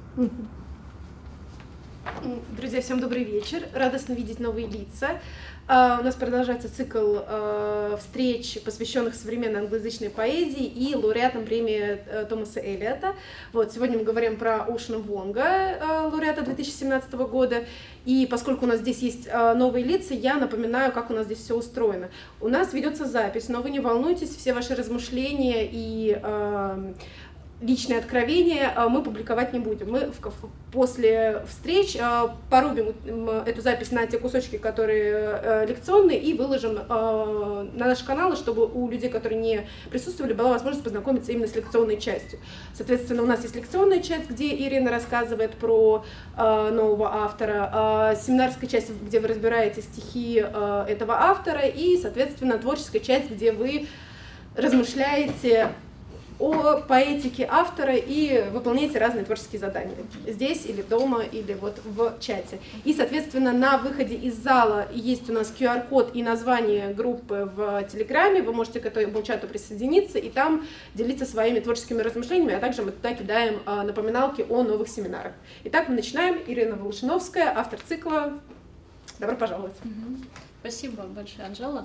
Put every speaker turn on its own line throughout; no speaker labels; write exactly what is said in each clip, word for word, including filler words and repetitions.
Друзья, всем добрый вечер. Радостно видеть новые лица. Uh, у нас продолжается цикл uh, встреч, посвященных современной англоязычной поэзии и лауреатам премии uh, Томаса Эллиота. Вот, сегодня мы говорим про Оушена Вонга, uh, лауреата две тысячи семнадцатого года. И поскольку у нас здесь есть uh, новые лица, я напоминаю, как у нас здесь все устроено. У нас ведется запись, но вы не волнуйтесь, все ваши размышления и uh, личные откровения мы публиковать не будем. Мы после встреч порубим эту запись на те кусочки, которые лекционные, и выложим на наши каналы, чтобы у людей, которые не присутствовали, была возможность познакомиться именно с лекционной частью. Соответственно, у нас есть лекционная часть, где Ирина рассказывает про нового автора, семинарская часть, где вы разбираете стихи этого автора, и, соответственно, творческая часть, где вы размышляете о поэтике автора и выполняете разные творческие задания. Здесь или дома, или вот в чате. И, соответственно, на выходе из зала есть у нас ку ар код и название группы в Телеграме. Вы можете к этому чату присоединиться и там делиться своими творческими размышлениями, а также мы туда кидаем напоминалки о новых семинарах. Итак, мы начинаем. Ирина Волошиновская, автор цикла. Добро пожаловать.
Спасибо большое, Анжела.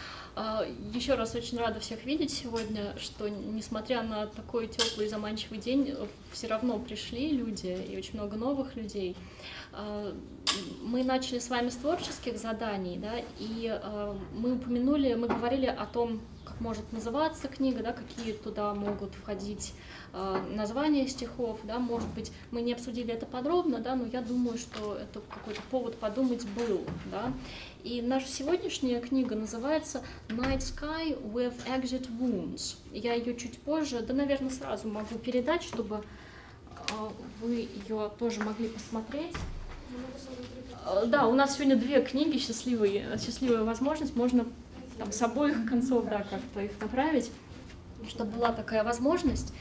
Еще раз очень рада всех видеть сегодня, что несмотря на такой теплый и заманчивый день, все равно пришли люди и очень много новых людей. Мы начали с вами с творческих заданий, да, и мы упомянули, мы говорили о том, как может называться книга, да, какие туда могут входить названия стихов, да, может быть, мы не обсудили это подробно, да, но я думаю, что это какой-то повод подумать был, да. И наша сегодняшняя книга называется Night Sky with Exit Wounds. Я ее чуть позже, да, наверное, сразу могу передать, чтобы вы ее тоже могли посмотреть. Да, у нас сегодня две книги, счастливые, счастливая возможность, можно там с обоих концов, да, как-то их направить, чтобы была такая возможность.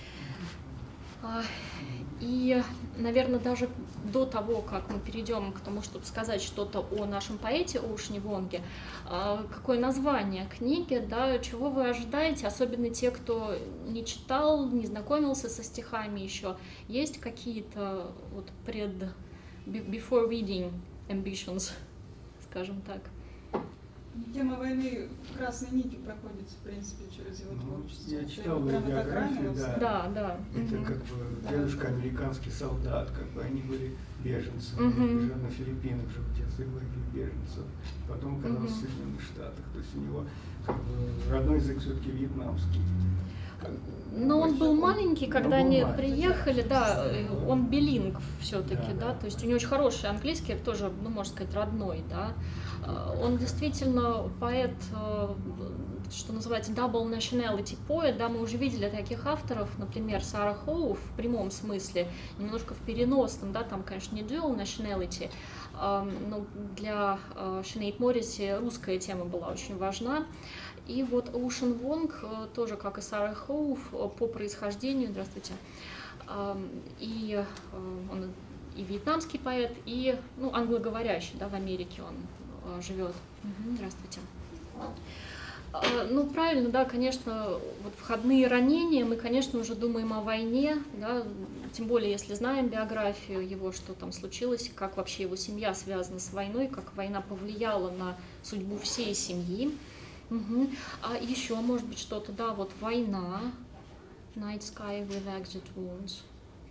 И, наверное, даже до того, как мы перейдем к тому, чтобы сказать что-то о нашем поэте Оушене Вонге, какое название книги, да, чего вы ожидаете, особенно те, кто не читал, не знакомился со стихами еще, есть какие-то вот пред before reading ambitions, скажем так?
Тема войны красной нитью проходит, в принципе, через его творчество.
Я читал его биографию, да.
Да, да.
Это
угу.
как бы дедушка американский солдат, как бы они были беженцами,
угу.
жили на Филиппинах, жил в детстве лагерь беженцев, потом оказался угу. в Соединенных Штатах. То есть у него как бы родной язык все-таки вьетнамский.
Но он был маленький, когда они
маленький,
приехали, да, он билингв все-таки,
да,
да,
да,
то есть у него очень хороший английский, тоже, ну, можно сказать, родной, да. Он действительно поэт, что называется, double nationality poet, да, мы уже видели таких авторов, например, Сара Хоув в прямом смысле, немножко в переносном, да, там, конечно, не dual nationality, но для Синеад Морриси русская тема была очень важна. И вот Оушен Вонг, тоже как и Сара Хоув, по происхождению, здравствуйте, и он и вьетнамский поэт, и, ну, англоговорящий, да, в Америке он живет. Здравствуйте. Ну, правильно, да, конечно, вот входные ранения, мы, конечно, уже думаем о войне, да, тем более, если знаем биографию его, что там случилось, как вообще его семья связана с войной, как война повлияла на судьбу всей семьи. Угу. А еще, может быть, что-то, да, вот война, Night Sky with Exit Wounds.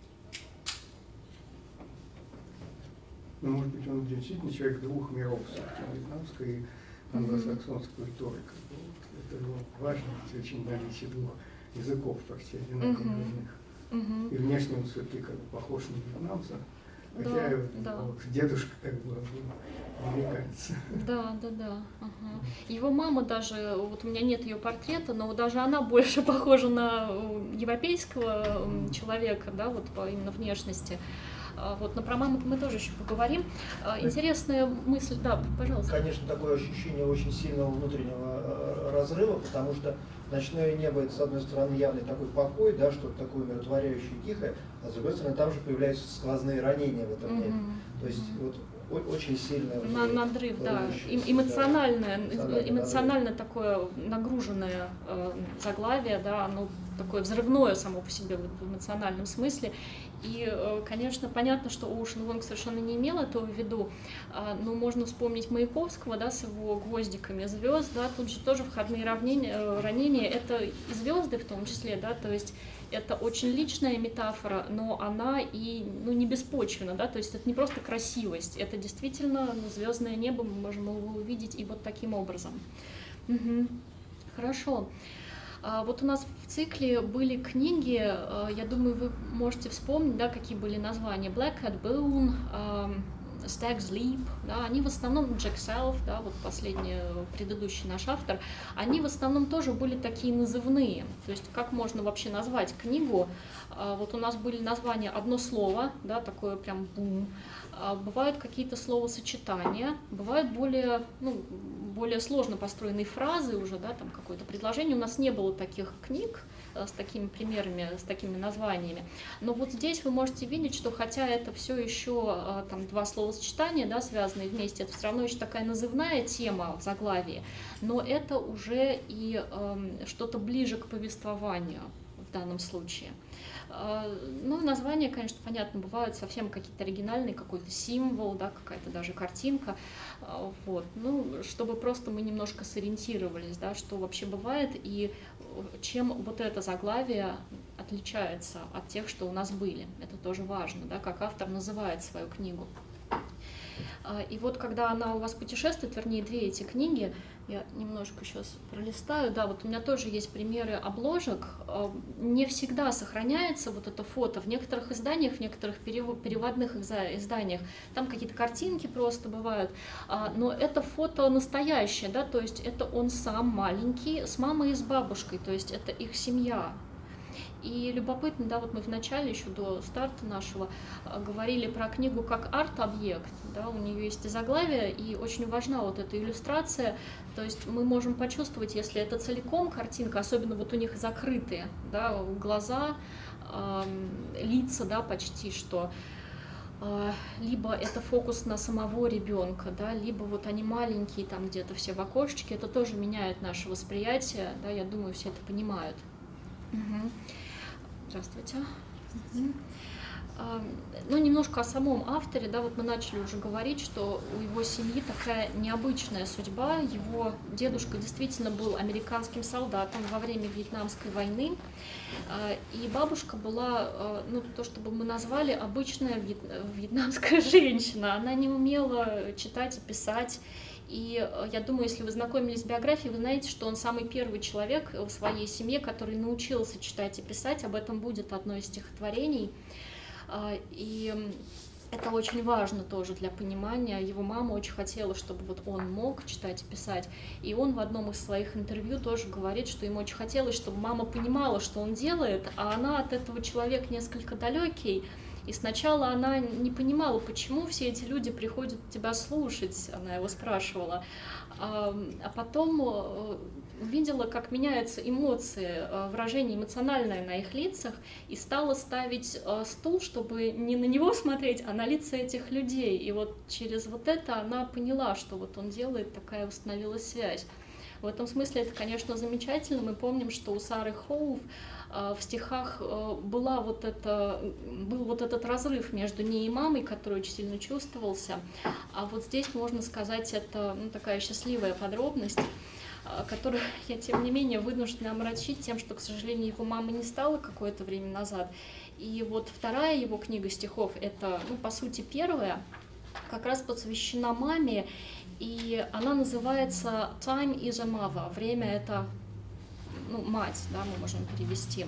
Ну, может быть, он действительно человек двух миров, вьетнамской и англосаксонской культуры. Это его важно, очень наличие двух языков почти одинаковых родных.
Uh-huh.
И внешне он все-таки как бы похож на вьетнамца, хотя
да,
его,
да.
вот, дедушка как бы американец.
Да, да, да. Ага. Его мама даже, вот у меня нет ее портрета, но даже она больше похожа на европейского человека, да, вот по именно внешности. Вот, но про маму мы тоже еще поговорим. Интересная мысль, да, пожалуйста.
Конечно, такое ощущение очень сильного внутреннего разрыва, потому что ночное небо — это, с одной стороны, явный такой покой, да, что-то такое умиротворяющее, тихое, а с другой стороны, там же появляются сквозные ранения в этом небе. Mm-hmm. То есть вот очень сильное
На, надрыв, да, эмоциональное,
да,
эмоционально такое нагруженное э, заглавие, да, оно такое взрывное само по себе в эмоциональном смысле. И, конечно, понятно, что Оушен Вонг совершенно не имел этого в виду, но можно вспомнить Маяковского, да, с его гвоздиками звезд, да, тут же тоже входные равнения, ранения, это и звезды в том числе, да, то есть это очень личная метафора, но она и, ну, не беспочвена, да, то есть это не просто красивость, это действительно, ну, звездное небо, мы можем его увидеть и вот таким образом. Угу. Хорошо. Вот у нас в цикле были книги, я думаю, вы можете вспомнить, да, какие были названия. Black Cat Boone, Stag's Leap, да, они в основном, Jack Self, да, вот последний, предыдущий наш автор, они в основном тоже были такие назывные. То есть как можно вообще назвать книгу? Вот у нас были названия одно слово, да, такое прям бум. Бывают какие-то словосочетания, бывают более, ну, более сложно построенные фразы уже, да, там какое-то предложение. У нас не было таких книг с такими примерами, с такими названиями. Но вот здесь вы можете видеть, что хотя это все еще там два словосочетания, да, связанные вместе, это все равно еще такая назывная тема в заглавии, но это уже и э, что-то ближе к повествованию в данном случае. Ну, названия, конечно, понятно, бывают совсем какие-то оригинальные, какой-то символ, да, какая-то даже картинка, вот, ну, чтобы просто мы немножко сориентировались, да, что вообще бывает и чем вот это заглавие отличается от тех, что у нас были. Это тоже важно, да, как автор называет свою книгу. И вот когда она у вас путешествует, вернее, две эти книги, я немножко сейчас пролистаю, да, вот у меня тоже есть примеры обложек, не всегда сохраняется вот это фото, в некоторых изданиях, в некоторых переводных изданиях, там какие-то картинки просто бывают, но это фото настоящее, да, то есть это он сам маленький, с мамой и с бабушкой, то есть это их семья. И любопытно, да, вот мы в начале, еще до старта нашего, говорили про книгу как арт-объект, да, у нее есть и заглавие, и очень важна вот эта иллюстрация, то есть мы можем почувствовать, если это целиком картинка, особенно вот у них закрытые, да, глаза, э, лица, да, почти что, э, либо это фокус на самого ребенка, да, либо вот они маленькие, там где-то все в окошечке, это тоже меняет наше восприятие, да, я думаю, все это понимают. Угу. Здравствуйте. Угу. Ну, немножко о самом авторе, да, вот мы начали уже говорить, что у его семьи такая необычная судьба. Его дедушка действительно был американским солдатом во время Вьетнамской войны, и бабушка была, ну, то, что бы мы назвали обычная вьетнамская женщина. Она не умела читать и писать. И я думаю, если вы знакомились с биографией, вы знаете, что он самый первый человек в своей семье, который научился читать и писать. Об этом будет одно из стихотворений. И это очень важно тоже для понимания. Его мама очень хотела, чтобы вот он мог читать и писать. И он в одном из своих интервью тоже говорит, что ему очень хотелось, чтобы мама понимала, что он делает, а она от этого человек несколько далекий. И сначала она не понимала, почему все эти люди приходят тебя слушать, она его спрашивала. А потом увидела, как меняются эмоции, выражение эмоциональное на их лицах, и стала ставить стул, чтобы не на него смотреть, а на лица этих людей. И вот через вот это она поняла, что вот он делает, такая установилась связь. В этом смысле это, конечно, замечательно. Мы помним, что у Сары Хоув в стихах была вот это, был вот этот разрыв между ней и мамой, который очень сильно чувствовался. А вот здесь, можно сказать, это, ну, такая счастливая подробность, которую я, тем не менее, вынуждена омрачить тем, что, к сожалению, его мамы не стало какое-то время назад. И вот вторая его книга стихов, это, ну, по сути, первая, как раз посвящена маме, и она называется «Time is a mother», «Время — это, ну, мать», да, мы можем перевести.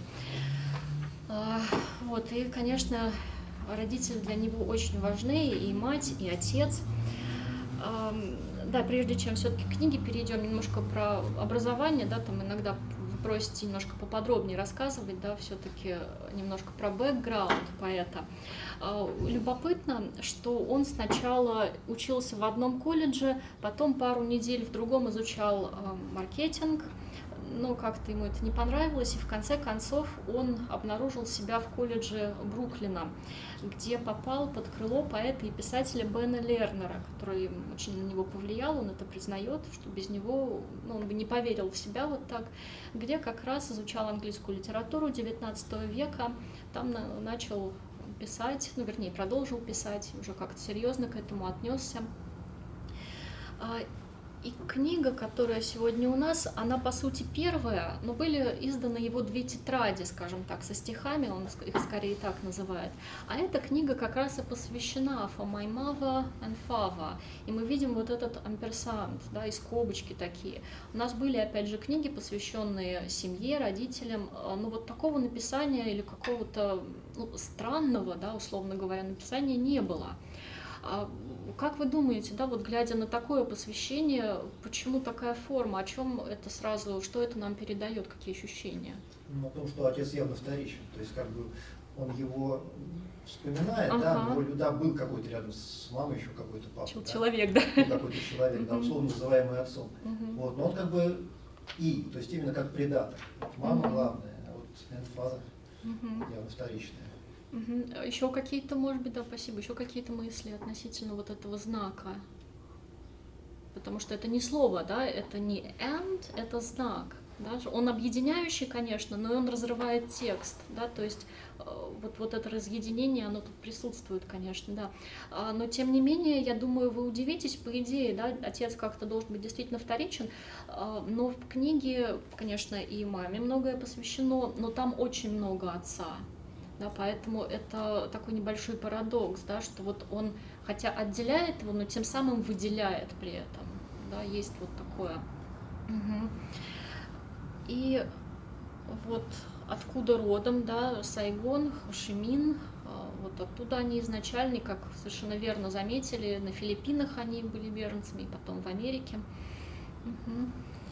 Вот, и, конечно, родители для него очень важны, и мать, и отец. Да, прежде чем все-таки к книге перейдем, немножко про образование, да, там иногда вы просите немножко поподробнее рассказывать, да, все-таки немножко про бэкграунд поэта. Любопытно, что он сначала учился в одном колледже, потом пару недель в другом изучал маркетинг, но как-то ему это не понравилось, и в конце концов он обнаружил себя в колледже Бруклина, где попал под крыло поэта и писателя Бена Лернера, который очень на него повлиял, он это признает, что без него, ну, он бы не поверил в себя вот так, где как раз изучал английскую литературу девятнадцатого века, там на, начал писать, ну, вернее, продолжил писать, уже как-то серьезно к этому отнесся. И книга, которая сегодня у нас, она по сути первая, но были изданы его две тетради, скажем так, со стихами, он их скорее так называет. А эта книга как раз и посвящена For My Mother and Father. И мы видим вот этот амперсант, да, и скобочки такие. У нас были, опять же, книги, посвященные семье, родителям, но вот такого написания или какого-то, ну, странного, да, условно говоря, написания не было. Как вы думаете, да, вот глядя на такое посвящение, почему такая форма, о чем это сразу, что это нам передает, какие ощущения?
Ну, о том, что отец явно вторичен, то есть как бы он его вспоминает,
ага.
да, но да, был какой-то рядом с мамой еще какой-то папа.
Человек,
да?
да?
Какой-то человек, да, условно называемый отцом.
Uh-huh.
Вот, но он как бы и, то есть именно как предатор. Мама uh-huh. главная, а вот and father uh-huh. явно вторичная.
Угу. Еще какие-то, может быть, да, спасибо, еще какие-то мысли относительно вот этого знака. Потому что это не слово, да, это не and, это знак. Да? Он объединяющий, конечно, но он разрывает текст, да, то есть вот, вот это разъединение, оно тут присутствует, конечно, да. Но тем не менее, я думаю, вы удивитесь, по идее, да, отец как-то должен быть действительно вторичен, но в книге, конечно, и маме многое посвящено, но там очень много отца. Да, поэтому это такой небольшой парадокс, да, что вот он, хотя отделяет его, но тем самым выделяет при этом. Да, есть вот такое. Угу. И вот откуда родом, да, Сайгон, Хошимин, вот оттуда они изначально, как совершенно верно заметили, на Филиппинах они были беженцами, и потом в Америке. Угу.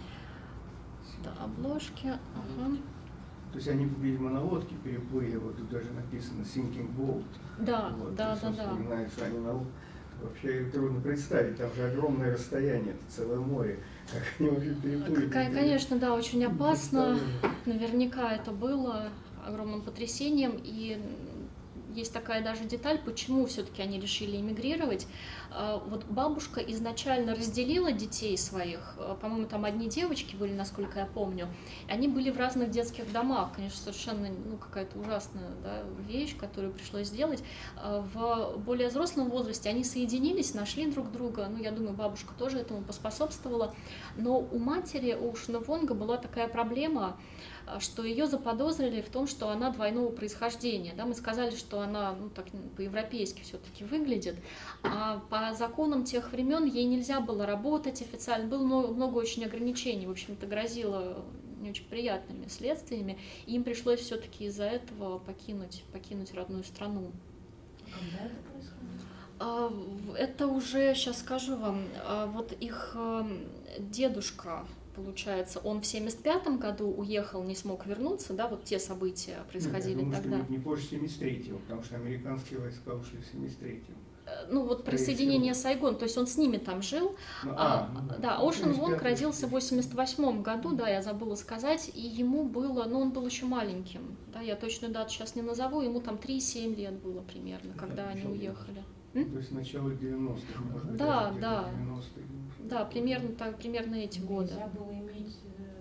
Да, обложки. Ага.
То есть они, видимо, на лодке переплыли, вот тут даже написано sinking boat.
Да,
вот,
да, да, да.
Вспоминают, что они на лодке. Вообще трудно представить, там же огромное расстояние, это целое море. Как они могли переплыть?
Конечно, да, очень опасно. Наверняка это было огромным потрясением. И есть такая даже деталь, почему все-таки они решили эмигрировать. Вот бабушка изначально разделила детей своих, по-моему, там одни девочки были, насколько я помню, они были в разных детских домах, конечно, совершенно, ну, какая-то ужасная, да, вещь, которую пришлось сделать. В более взрослом возрасте они соединились, нашли друг друга, ну, я думаю, бабушка тоже этому поспособствовала, но у матери, у Шиновонга была такая проблема, что ее заподозрили в том, что она двойного происхождения. Да, мы сказали, что она, ну, так по-европейски все-таки выглядит, а по законам тех времен ей нельзя было работать официально, было много, много очень ограничений, в общем-то, грозило не очень приятными следствиями, и им пришлось все-таки из-за этого покинуть, покинуть родную страну.
Когда это происходит?
Это уже, сейчас скажу вам, вот их дедушка, получается, он в семьдесят пятом году уехал, не смог вернуться, да, вот те события происходили
ну, я думаю,
тогда.
Что не позже семьдесят третьего, потому что американские войска ушли в семьдесят третьем.
Ну вот присоединение Сайгон, то есть он с ними там жил. Ну, а, ну, да, да, Ошен Вонг родился в восемьдесят восьмом году, да, я забыла сказать, и ему было, ну он был еще маленьким, да, я точную дату сейчас не назову, ему там три-семь лет было примерно, когда да, они уехали.
То есть начало девяностых, может быть,
да, да,
девяностые.
Да, примерно, так, примерно эти годы.
Нельзя было иметь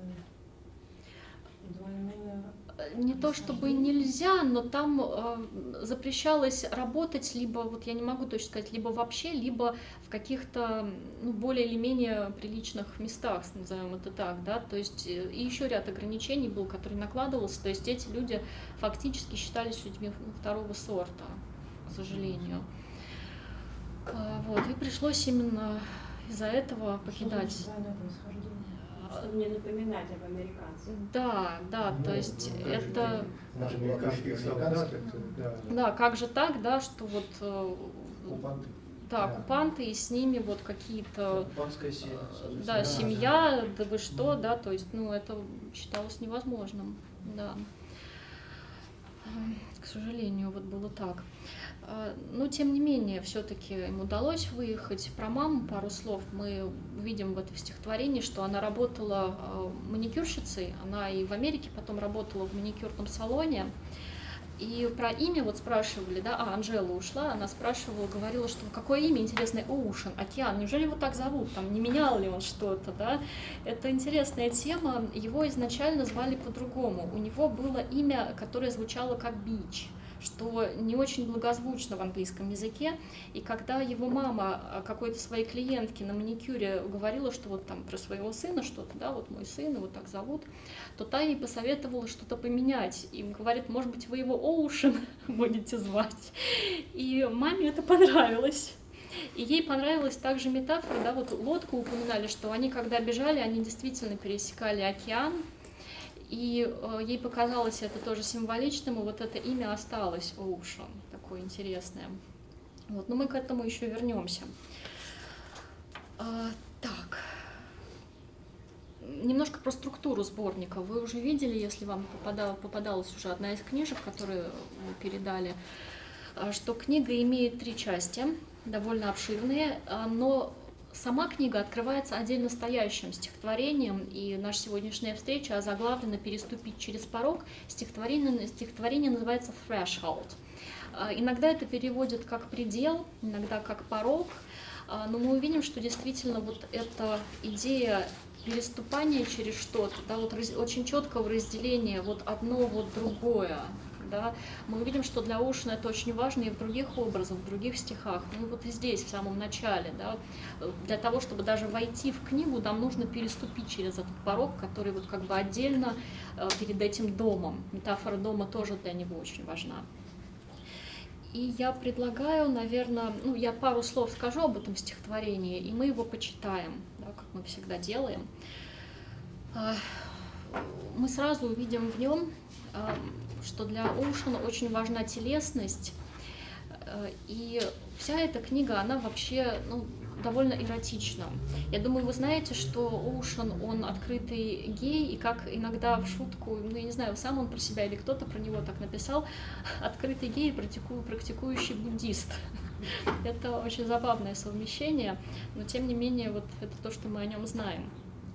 двойное...
Не то чтобы нельзя, но там э, запрещалось работать либо, вот я не могу точно сказать, либо вообще, либо в каких-то, ну, более или менее приличных местах, назовем это так, да, то есть э, и еще ряд ограничений был, который накладывался, то есть эти люди фактически считались людьми второго сорта, к сожалению. Э, вот, и пришлось именно из-за этого покидать.
Что значит двойное происхождение? Чтобы не напоминать об американцах.
Да, да, ну, то есть ну, это...
Наши американские солдаты.
Да, да, как же так, да, что вот...
Оккупанты.
Да, оккупанты, и с ними вот какие-то...
Оккупантская семья.
Да, семья, да вы что, да, то есть, ну, это считалось невозможным, да. К сожалению, вот было так. Но, тем не менее, все-таки им удалось выехать. Про маму пару слов. Мы видим в этом стихотворении, что она работала маникюрщицей. Она и в Америке потом работала в маникюрном салоне. И про имя вот спрашивали, да, а Анжела ушла, она спрашивала, говорила, что какое имя интересное, Оушен, океан, неужели его так зовут, там, не менял ли он что-то, да? Это интересная тема, его изначально звали по-другому, у него было имя, которое звучало как Бич, что не очень благозвучно в английском языке, и когда его мама какой-то своей клиентке на маникюре говорила, что вот там про своего сына что-то, да, вот мой сын, его так зовут, то та ей посоветовала что-то поменять, и говорит, может быть, вы его Оушен будете звать, и маме это понравилось. И ей понравилась также метафора, да, вот лодку упоминали, что они, когда бежали, они действительно пересекали океан, и э, ей показалось это тоже символичным, и вот это имя осталось, Оушен, такое интересное. Вот, но мы к этому еще вернемся. А, так, немножко про структуру сборника. Вы уже видели, если вам попадала, попадалась уже одна из книжек, которые мы передали, что книга имеет три части, довольно обширные, но сама книга открывается отдельно стоящим стихотворением, и наша сегодняшняя встреча озаглавлена «Переступить через порог». Стихотворение, стихотворение называется «Threshold». Иногда это переводят как «предел», иногда как «порог», но мы увидим, что действительно вот эта идея переступания через что-то, да, вот раз, очень четкого разделения вот одно, вот другое. Да, мы увидим, что для Оушена это очень важно и в других образах, в других стихах. Ну и вот и здесь, в самом начале. Да, для того, чтобы даже войти в книгу, нам нужно переступить через этот порог, который вот как бы отдельно э, перед этим домом. Метафора дома тоже для него очень важна. И я предлагаю, наверное, ну я пару слов скажу об этом стихотворении, и мы его почитаем, да, как мы всегда делаем. Мы сразу увидим в нем, что для Оушена очень важна телесность, и вся эта книга, она вообще, ну, довольно эротична. Я думаю, вы знаете, что Оушен, он открытый гей, и как иногда в шутку, ну, я не знаю, сам он про себя или кто-то про него так написал, открытый гей и практику, практикующий буддист. Это очень забавное совмещение, но тем не менее, вот это то, что мы о нем знаем.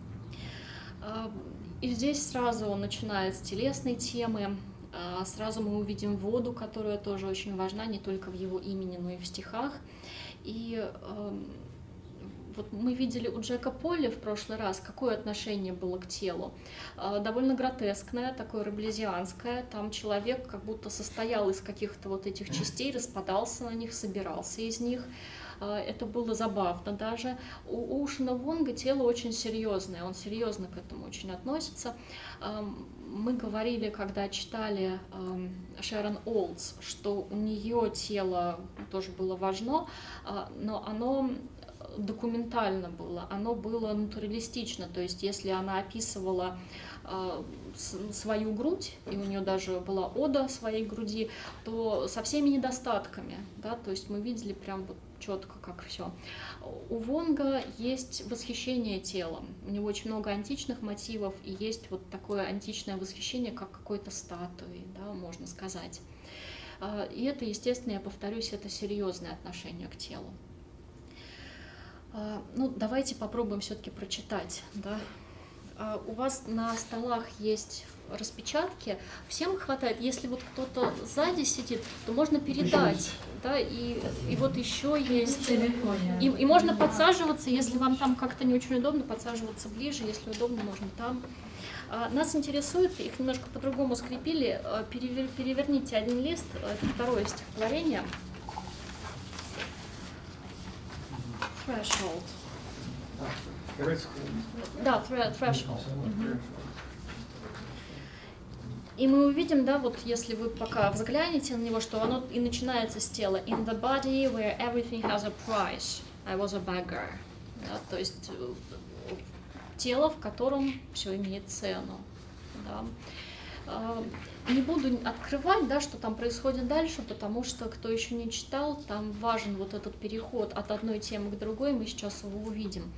И здесь сразу он начинает с телесной темы. Сразу мы увидим воду, которая тоже очень важна не только в его имени, но и в стихах. И э, вот мы видели у Джека Полли в прошлый раз, какое отношение было к телу. Э, довольно гротескное, такое раблезианское. Там человек как будто состоял из каких-то вот этих частей, распадался на них, собирался из них. Это было забавно даже. У Оушена Вонга тело очень серьезное, он серьезно к этому очень относится. Мы говорили, когда читали Шерон Олдс, что у нее тело тоже было важно, но оно документально было, оно было натуралистично, то есть если она описывала свою грудь, и у нее даже была ода своей груди, то со всеми недостатками, да, то есть мы видели прям вот четко, как все. У Вонга есть восхищение телом, у него очень много античных мотивов, и есть вот такое античное восхищение, как какой-то статуи, да, можно сказать. И это, естественно, я повторюсь, это серьезное отношение к телу. Ну, давайте попробуем все-таки прочитать, да. У вас на столах есть распечатки, всем хватает, если вот кто-то сзади сидит, то можно передать, да, и, и вот еще есть, и, и можно подсаживаться, если вам там как-то не очень удобно, подсаживаться ближе, если удобно, можно там. Нас интересует, их немножко по-другому скрепили, перевер, переверните один лист, это второе стихотворение. Threshold. Да, threshold. Угу. И мы увидим, да, вот если вы пока взглянете на него, что оно и начинается с тела. In the body where everything has a price, I was a beggar. Да, то есть тело, в котором все имеет цену. Да. Не буду открывать, да, что там происходит дальше, потому что, кто еще не читал, там важен вот этот переход от одной темы к другой, мы сейчас его увидим.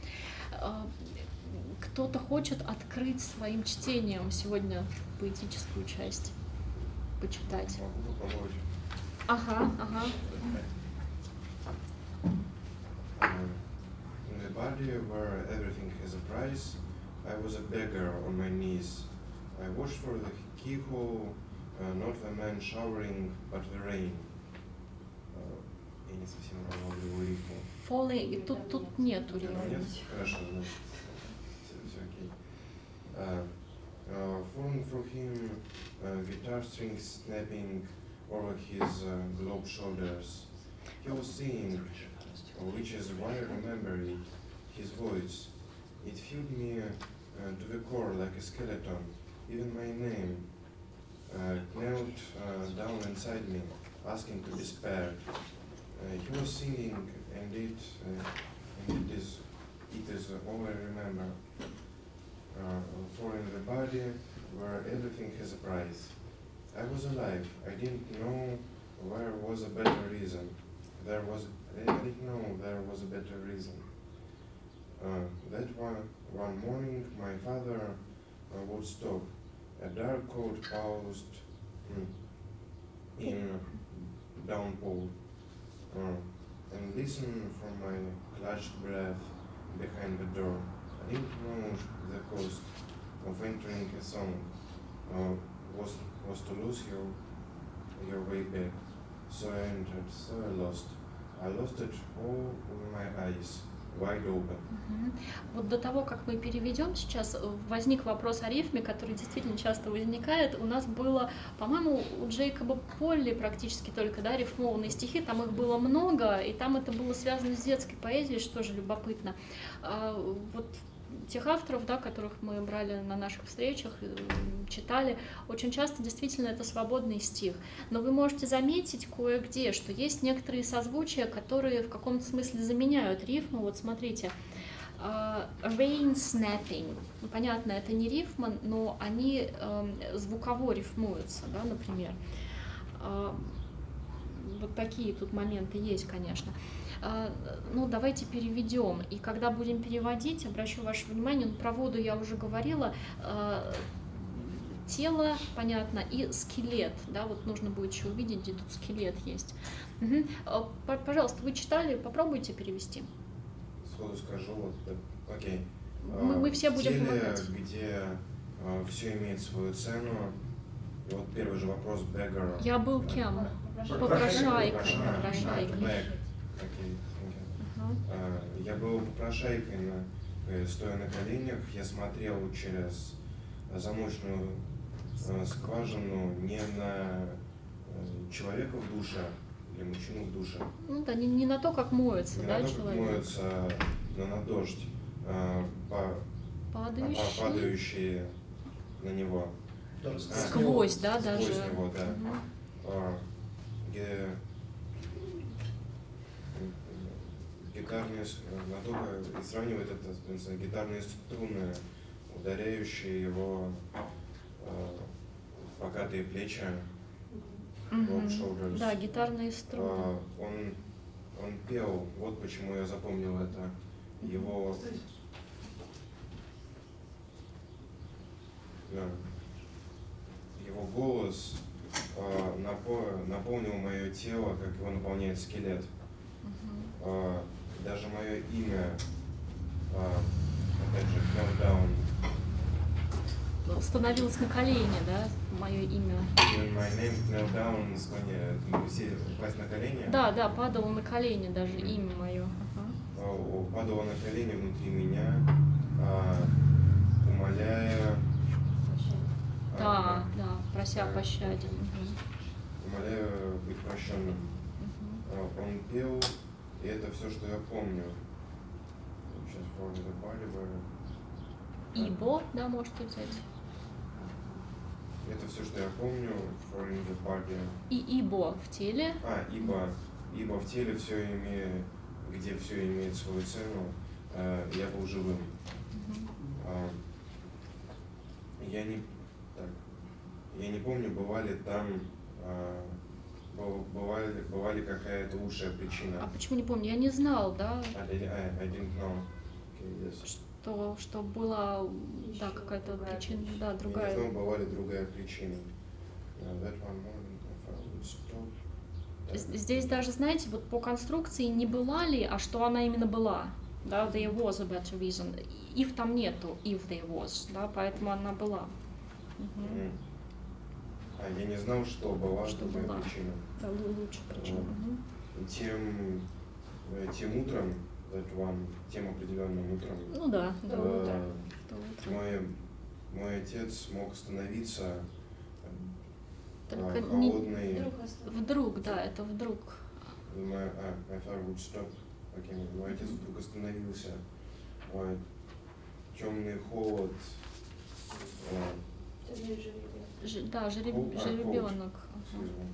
Кто-то хочет открыть своим чтением сегодня поэтическую часть. почитать.
Могу попробовать.
Ага, ага.
Uh, in the body where everything has a price, I was a beggar on my knees. I watched for the keyhole, uh, not the man showering, but the rain. Uh, я не совсем уловлю рифму.
Falling, тут, тут нету рифма.
Нет? Хорошо, значит, все, все окей. Uh, uh, falling through him, uh, guitar strings snapping over his uh, globe shoulders. He was singing, which is why I remember it, his voice. It filled me uh, to the core like a skeleton. Even my name uh, knelt uh, down inside me, asking to be spared. Uh, he was singing, and it, uh, and it is, it is all I remember. Uh, for in the body where everything has a price. I was alive. I didn't know where was a better reason. There was, I didn't know there was a better reason. Uh, that one, one morning, my father uh, would stop. A dark coat paused mm, in downpour, uh, and listened for my clutched breath behind the door. I didn't know the cost of entering a song uh, was was to lose your your way back. So I entered, so I lost. I lost it all with my eyes wide open.
Мгм. Вот до того, как мы переведем сейчас, возник вопрос о рифме, который действительно часто возникает. У нас было, по-моему, у Джейкоба Полли практически только, да, рифмованные стихи, там их было много, и там это было связано с детской поэзией, что же любопытно. А вот тех авторов, да, которых мы брали на наших встречах, читали, очень часто действительно это свободный стих. Но вы можете заметить кое-где, что есть некоторые созвучия, которые в каком-то смысле заменяют рифму. Вот смотрите, uh, rain snapping. Ну, понятно, это не рифма, но они uh, звуково рифмуются, да, например. Uh, вот такие тут моменты есть, конечно. Ну, давайте переведем. И когда будем переводить, обращу ваше внимание, ну, про воду я уже говорила, тело, понятно, и скелет, да, вот нужно будет еще увидеть, где тут скелет есть. Угу. Пожалуйста, вы читали, попробуйте перевести.
Сходу скажу, вот, окей.
Мы, мы все
в
будем
теле,
помогать.
Где uh, все имеет свою цену. И вот первый же вопрос, beggar.
Я был кем? Попрошайкой. Попрошайкой.
Okay, uh-huh. uh, я был попрошайкой, на, э, стоя на коленях, я смотрел через замочную э, скважину не на э, человека в душе или мужчину в душе.
Ну да, не, не на то, как моется,
не
да,
на то,
человек.
как моется, но на дождь, э, по,
падающий.
по, падающий на него.
Да,
сквозь, да,
сквозь
даже.
Сквозь него, да.
Uh-huh.
Uh, где гитарные, Надуга сравнивает это с гитарные струны, ударяющие его э, покатые плечи,
Угу.
shoulders.
Да, гитарные струны.
Э, он, он пел, вот почему я запомнил это, его, да, его голос э, напо, наполнил мое тело, как его наполняет скелет.
Угу.
Uh, даже мое имя, uh, опять же, Countdown.
Становилось на колени, да, мое имя.
Even my name, Countdown, склоняет. Мы все упасть на колени.
Да, да, падало на колени даже mm-hmm. имя мое. Ага.
Uh, падало на колени внутри меня, uh, умоляя.
Да,
uh,
да, прося
uh,
пощаде. Угу.
Умоляю быть прощенным.
Угу.
Uh, он пел. И это все, что я помню. Сейчас помню запаливаю.
Ибо, да, можете взять.
Это все, что я помню. For in the body.
И ибо в теле.
А, ибо, ибо в теле все имеет, где все имеет свою цену, э, я был живым.
Угу.
А, я не, так, я не помню, бывали там. А, Бывали, бывали какая-то лучшая причина.
А почему не помню? Я не знал, да?
I, I, I didn't know. Okay, yes.
Что, что была, да, какая-то причина, да, другая.
Я не знал, бывали другая причина. uh, that one morning if I would stop.
З- Здесь даже, знаете, вот по конструкции не была ли, а что она именно была. Да, there was a better reason. If там нету, if there was, да, поэтому она была. Мгм.
М. А я не знал, что была
Что
такая
была.
причина.
Да, лу- лучше причина.
Вот.
Мгм.
Тем, э, тем утром, that one, тем определенным утром,
Ну да, да,
э,
утро. То утро.
мой, мой отец мог остановиться, э,
Только
а,
не-
холодный,
Вдруг осталось.
Вдруг, да, это вдруг.
my, а, my father would stop, окей, мой отец вдруг остановился, вот, темный холод, э,
Темный жеребец.
Ж- да, жереб-
Пол- а,
жеребенок.
excuse me.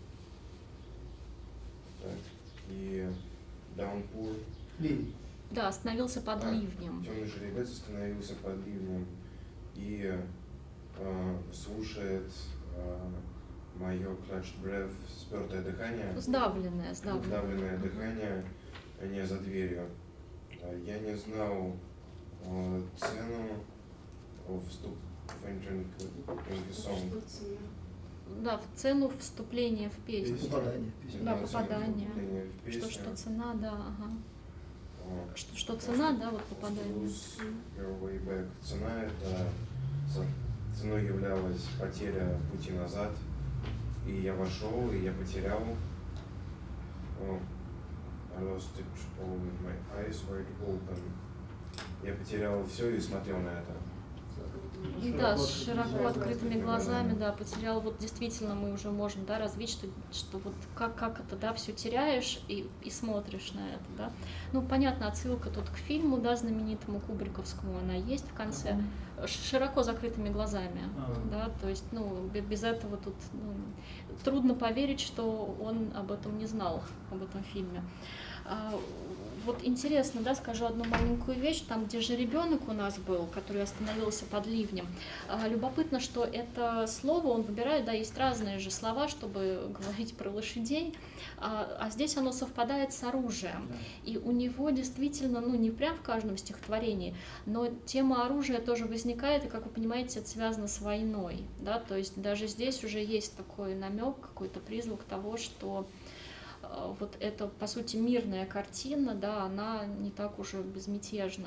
Так, и downpour,
Ливень.
Да, остановился под
А,
ливнем.
темный жеребец остановился под ливнем и э, слушает э, мое clutched breath, спертое дыхание,
Сдавленное, сдавленное.
сдавленное дыхание не за дверью. Э, Я не знал э, цену вступ в entering in the song.
Что цена?
Да, в цену вступления в песню.
Песню.
Попадание. Песня.
Да,
цену
попадание.
вступления в
Что,
песню.
что цена, да, ага.
Э,
Что, что цена, да, вот попадание.
Lose your way back. Цена это за- ценой являлась потеря пути назад. И я вошел, и я потерял. О, I lost it all with my eyes wide open. Я потерял все и смотрел на это.
Да, с
открытыми
широко
глазами.
открытыми глазами, да, потерял. Вот действительно мы уже можем, да, развить, что, что вот как, как это, да, все теряешь и, и смотришь на это, да. Ну, понятно, отсылка тут к фильму, да, знаменитому кубриковскому, она есть в конце, Ш- широко закрытыми глазами,
А.
да, то есть, ну, бе- без этого тут ну, трудно поверить, что он об этом не знал, об этом фильме. А, Вот интересно, да, скажу одну маленькую вещь, там, где же ребенок у нас был, который остановился под ливнем. А, Любопытно, что это слово он выбирает, да, есть разные же слова, чтобы говорить про лошадей, а, а здесь оно совпадает с оружием. И у него действительно, ну, не прям в каждом стихотворении, но тема оружия тоже возникает, и, как вы понимаете, это связано с войной, да, то есть даже здесь уже есть такой намек, какой-то признак того, что э, вот эта, по сути, мирная картина, да, она не так уже безмятежна.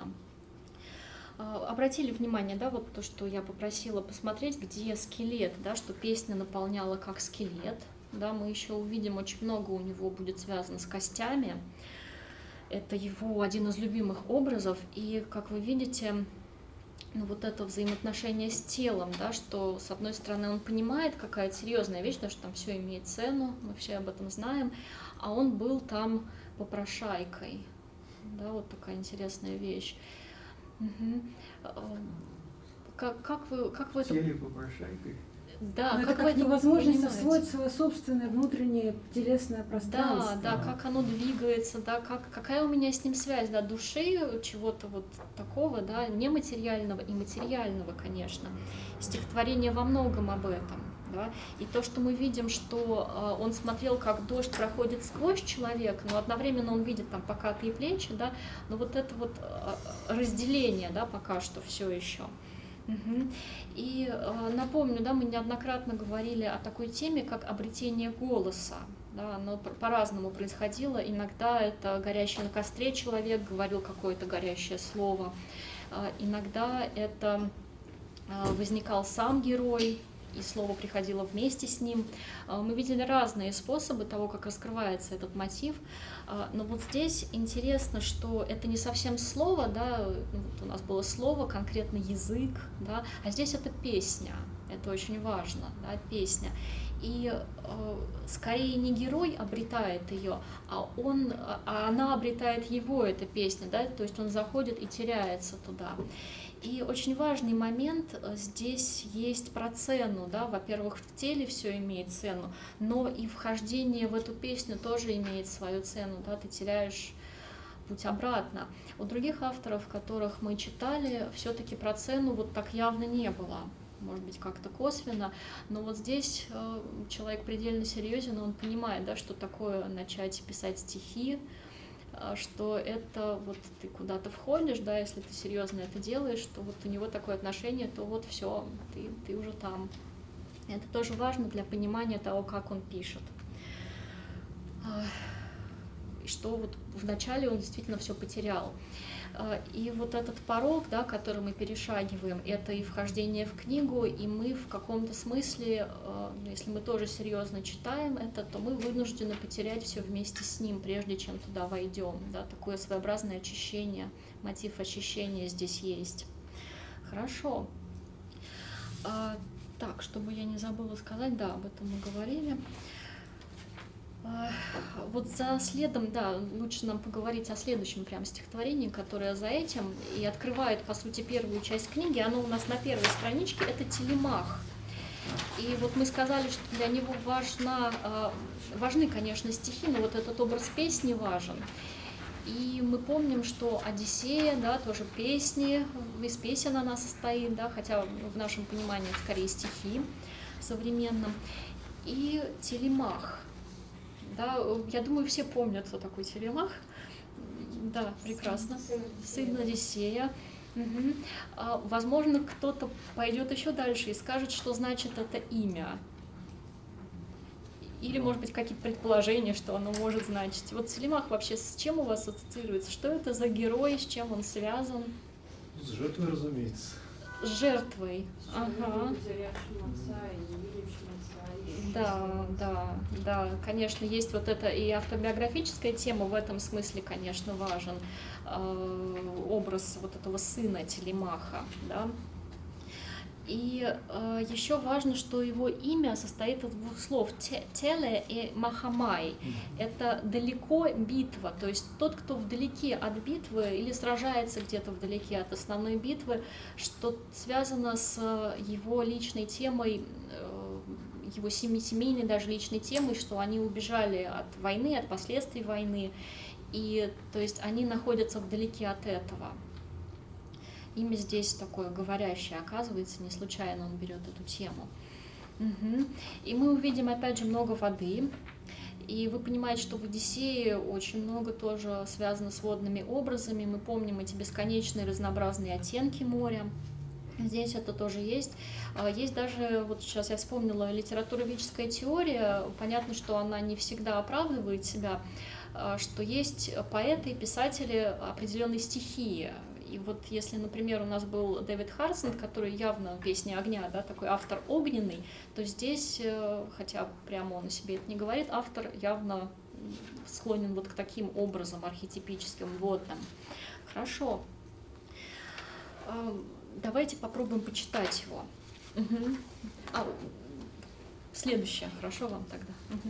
Э, Обратили внимание, да, вот то, что я попросила посмотреть, где скелет, да, что песня наполняла как скелет, да, мы еще увидим, очень много у него будет связано с костями. Это его один из любимых образов, и, как вы видите, ну, вот это взаимоотношение с телом, да, что, с одной стороны, он понимает, какая серьезная вещь, потому что там все имеет цену, мы все об этом знаем, а он был там попрошайкой, да, вот такая интересная вещь. Мгм. Как, как вы, как вы это...
Теле попрошайкой.
Да,
Но
как
это
вы
как-то
это
возможность
понимаете?
освоить свое собственное внутреннее телесное пространство.
Да, да, как оно двигается, да, как, какая у меня с ним связь, да, души, чего-то вот такого, да, нематериального и материального, конечно. Стихотворение во многом об этом, да, и то, что мы видим, что э, он смотрел, как дождь проходит сквозь человека, но одновременно он видит там покатые плечи, да, но вот это вот э, разделение, да, пока что все еще. Мгм. И э, напомню, да, мы неоднократно говорили о такой теме, как обретение голоса. Да, оно по- по-разному происходило. Иногда это горящий на костре человек говорил какое-то горящее слово. Э, иногда это э, возникал сам герой, и слово приходило вместе с ним. Э, Мы видели разные способы того, как раскрывается этот мотив. Э, Но вот здесь интересно, что это не совсем слово, да, ну, вот у нас было слово, конкретно язык, да, а здесь это песня. Это очень важно, да, песня. И э, скорее не герой обретает ее, а он, а она обретает его, эта песня, да, то есть он заходит и теряется туда. И очень важный момент здесь есть про цену, да, во-первых, в теле все имеет цену, но и вхождение в эту песню тоже имеет свою цену, да, ты теряешь путь обратно. У других авторов, которых мы читали, все-таки про цену вот так явно не было. Может быть, как-то косвенно, но вот здесь э, человек предельно серьезен, он понимает, да, что такое начать писать стихи, э, что это вот ты куда-то входишь, да, если ты серьезно это делаешь, то вот у него такое отношение, то вот все, ты, ты уже там. Это тоже важно для понимания того, как он пишет. И что вот вначале он действительно все потерял. И вот этот порог, да, который мы перешагиваем, это и вхождение в книгу, и мы в каком-то смысле, если мы тоже серьезно читаем это, то мы вынуждены потерять все вместе с ним, прежде чем туда войдем. Да, такое своеобразное очищение, мотив очищения здесь есть. Хорошо. А, так, чтобы я не забыла сказать, да, об этом мы говорили. Вот за следом, да, лучше нам поговорить о следующем прям стихотворении, которое за этим и открывает, по сути, первую часть книги. Оно у нас на первой страничке, это Телемах. И вот мы сказали, что для него важна, важны, конечно, стихи, но вот этот образ песни важен. И мы помним, что Одиссея, да, тоже песни, из песен она состоит, да, хотя в нашем понимании это скорее стихи современном. И Телемах. Да, я думаю, все помнят, кто такой Телемах. Да, прекрасно. Сын Одиссея. Угу. А, возможно, кто-то пойдет еще дальше и скажет, что значит это имя. Или, может быть, какие-то предположения, что оно может значить. Вот Телемах вообще с чем у вас ассоциируется? Что это за герой, с чем он связан?
С жертвой, разумеется.
С жертвой. Ага. Да, да, да, конечно, есть вот это и автобиографическая тема в этом смысле, конечно, важен э, образ вот этого сына Телемаха, да. И э, еще важно, что его имя состоит из двух слов теле и махамай. Это далеко битва, то есть тот, кто вдалеке от битвы или сражается где-то вдалеке от основной битвы, что связано с его личной темой, э, его семейной даже личной темой, что они убежали от войны, от последствий войны, и то есть они находятся вдалеке от этого. Имя здесь такое говорящее, оказывается, не случайно он берет эту тему. Угу. И мы увидим опять же много воды, и вы понимаете, что в Одиссее очень много тоже связано с водными образами. Мы помним эти бесконечные разнообразные оттенки моря. Здесь это тоже есть. Есть даже, вот сейчас я вспомнила, литературоведческая теория. Понятно, что она не всегда оправдывает себя, что есть поэты и писатели определенной стихии. И вот если, например, у нас был Дэвид Харсон, который явно «Песни огня», да, такой автор огненный, то здесь, хотя прямо он о себе это не говорит, автор явно склонен вот к таким образом архетипическим, водным. Хорошо. Давайте попробуем почитать его. Угу. А, следующее, хорошо вам тогда. Угу.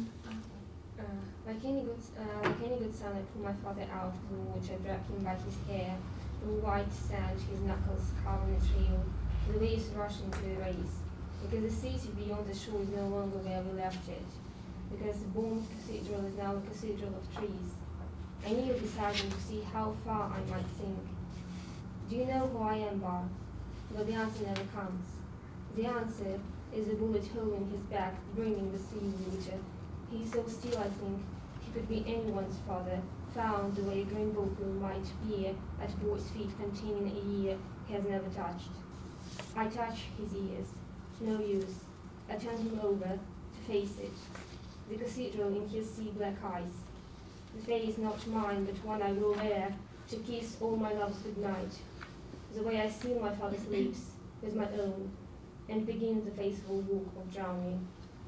Like any good, uh, like any good son, I pulled my father out of the water, dragged him by his hair. The white sand, his knuckles carving the trail. The waves rushing to erase. Because the city beyond the shore is no longer where we left it. Because the bomb cathedral is now a cathedral of trees. I kneel beside him to see how far I might sink. Do you know who I am, Bar? But the answer never comes. The answer is a bullet hole in his back, bringing the sea water. He is so still, I think. He could be anyone's father, found the way a green bottle might be at boy's feet containing a year he has never touched. I touch his ears. No use. I turn him over to face it. The cathedral in his sea-black eyes. The face not mine, but one I will wear to kiss all my loves goodnight. The way I seal my father's lips with my own and begin the faithful walk of drowning.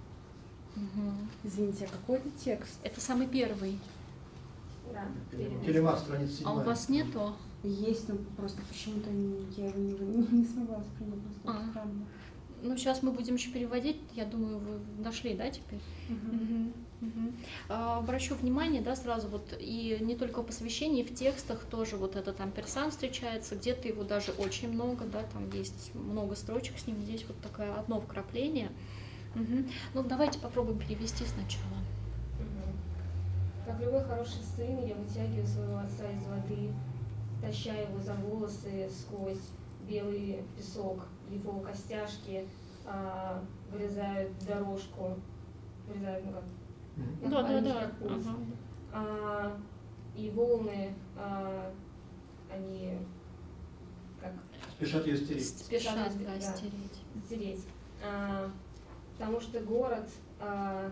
Угу.
Извините, а какой это текст?
Это самый первый.
Да,
Телемах, страница седьмая.
А у вас нету?
Есть, но просто почему-то я его не, не, не смогла воспринять. Просто
А.
странно.
Ну, сейчас мы будем еще переводить. Я думаю, вы нашли, да, теперь?
Угу.
Угу. Угу. А, обращу внимание, да, сразу вот, и не только в посвящении, в текстах тоже вот этот амперсан встречается, где-то его даже очень много, да, там есть много строчек с ним, здесь вот такое одно вкрапление. Угу. Ну, давайте попробуем перевести сначала.
Угу. Как любой хороший сын, я вытягиваю своего отца из воды, таща его за волосы сквозь белый песок. Его костяшки а, вырезают дорожку, вырезают, ну как,
Mm-hmm. Да, да, да.
Ага. А, и волны, а, они как
спешат ее стереть.
Спешат, да,
да,
стереть.
стереть. А, потому что город а,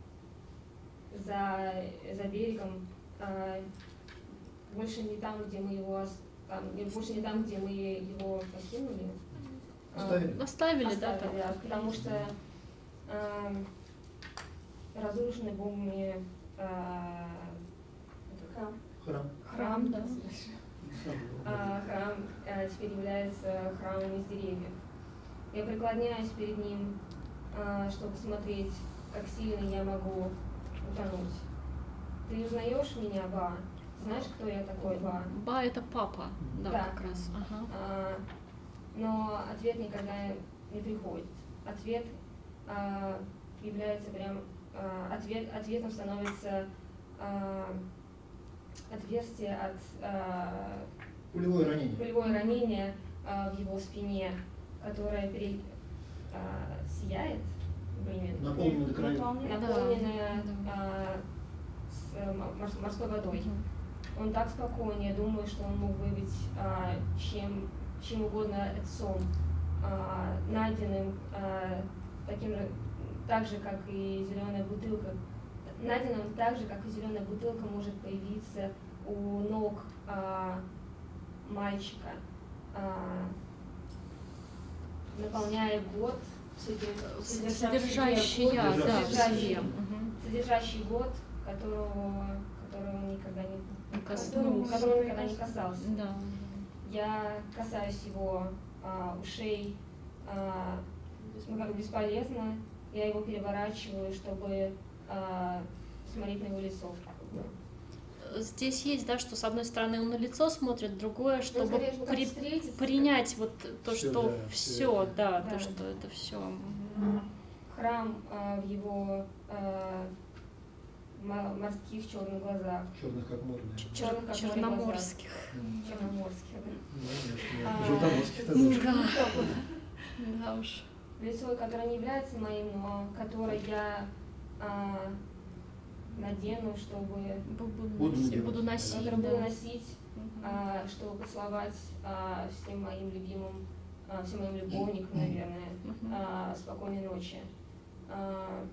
за, за берегом а, больше не там, где мы его ос- там, больше не там, где мы его покинули.
Оставили?
Оставили, да,
Оставили,
так.
да, потому что а, разрушенный бомбами а, храм,
Храм.
Храм, да.
а, храм а, теперь является храмом из деревьев. Я преклоняюсь перед ним, а, чтобы смотреть, как сильно я могу утонуть. Ты узнаешь меня, Ба? Знаешь, кто я такой, Ба?
Ба это папа, да,
Да.
как раз. Ага.
А, но ответ никогда не приходит. Ответ а, является прям а, ответ, ответом становится а, отверстие от а,
Пулевое ранение.
пулевое ранение а, в его спине, которое пере, а, сияет, блин,
Наполнено до краев.
наполненное
Да.
а, с э, мор- морской водой. Он так спокоен, я думаю, что он мог выбить а, чем, чем угодно отцом, а, найденным а, таким же, так же, как и зеленая бутылка. Найденным так же, как и зеленая бутылка может появиться у ног а, мальчика, а, наполняя год, содер-
Содержащий я,
год,
да, в
содержащий,
себе. Мгм.
содержащий год, которого, которого он никогда не,
Не
которого,
коснулся.
которого он никогда не касался.
Да.
Я касаюсь его а, ушей, а, ну, как бы бесполезно, я его переворачиваю, чтобы а, смотреть на его лицо.
Здесь есть, да, что с одной стороны он на лицо смотрит, другое, чтобы
скорее, ну, как
при-
встретиться,
принять вот то,
Всё,
что
да,
все,
всё
да,
Да.
то, что это все.
Храм а, в его а, мо- морских черных глазах,
Черных как море, да.
черных как море
Черноморских.
глазах. Черноморских. да.
Ну, нет,
А,
нет. Желтоморских тоже.
Да. Да уж.
Лицо, которое не является моим, но которое я а, надену, чтобы
Буду,
Буду
носить,
надевать.
буду носить,
которое буду
да.
носить,
Мгм.
а, чтобы поцеловать а, всем моим любимым, а, всем моим любовникам, наверное,
Мгм.
а, спокойной ночи. А,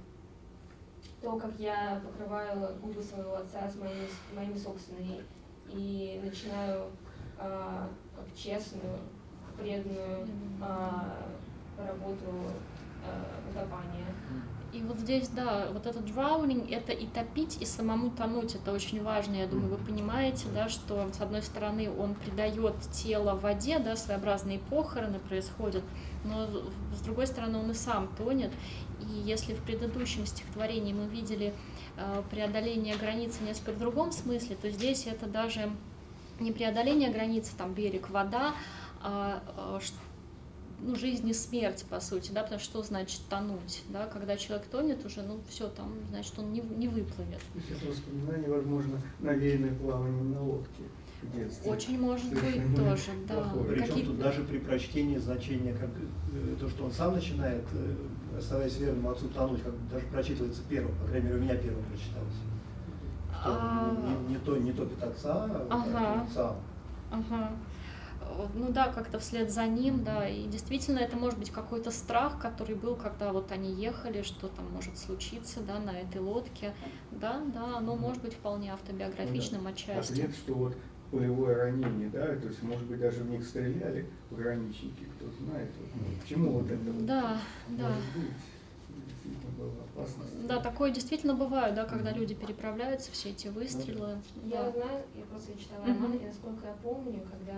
то, как я покрываю губы своего отца с моими, с моими собственными и начинаю а, как честную, преданную а, работу а, утопания.
И вот здесь, да, вот этот drowning, это и топить, и самому тонуть, это очень важно, я думаю, вы понимаете, да, что с одной стороны он придает тело в воде, да, своеобразные похороны происходят, но с другой стороны он и сам тонет, и если в предыдущем стихотворении мы видели э, преодоление границы несколько в другом смысле, то здесь это даже не преодоление границы, там берег, вода, а, а ш- ну, жизнь и смерть, по сути, да, потому что что значит тонуть, да, когда человек тонет уже, ну, все, там, значит, он не, не выплывет.
То есть это воспоминание, возможно, навеянное плаванием на лодке в детстве.
Очень может быть
Совершенно
тоже, да.
плохое.
Причем
Какие-
тут даже при прочтении значения, как э, то, что он сам начинает, э, оставаясь верным отцу, тонуть, как даже прочитывается первым, по крайней мере, у меня первым прочиталось. Что
А.
не, не то, не топит отца, а
Ага.
топит сам.
Ага. Э, Ну да, как-то вслед за ним, да, и действительно это может быть какой-то страх, который был, когда вот они ехали, что там может случиться, да, на этой лодке, да, да, оно может быть вполне автобиографичным отчасти.
Ответ, что вот пулевое ранение, да, то есть, может быть, даже в них стреляли пограничники, кто знает, вот, ну, к чему вот это вот
Да, да.
может быть, действительно была опасность.
Да, такое действительно бывает, да, когда люди переправляются, все эти выстрелы.
Я
Да.
знаю, я просто читала
Мгм.
роман, и насколько я помню, когда,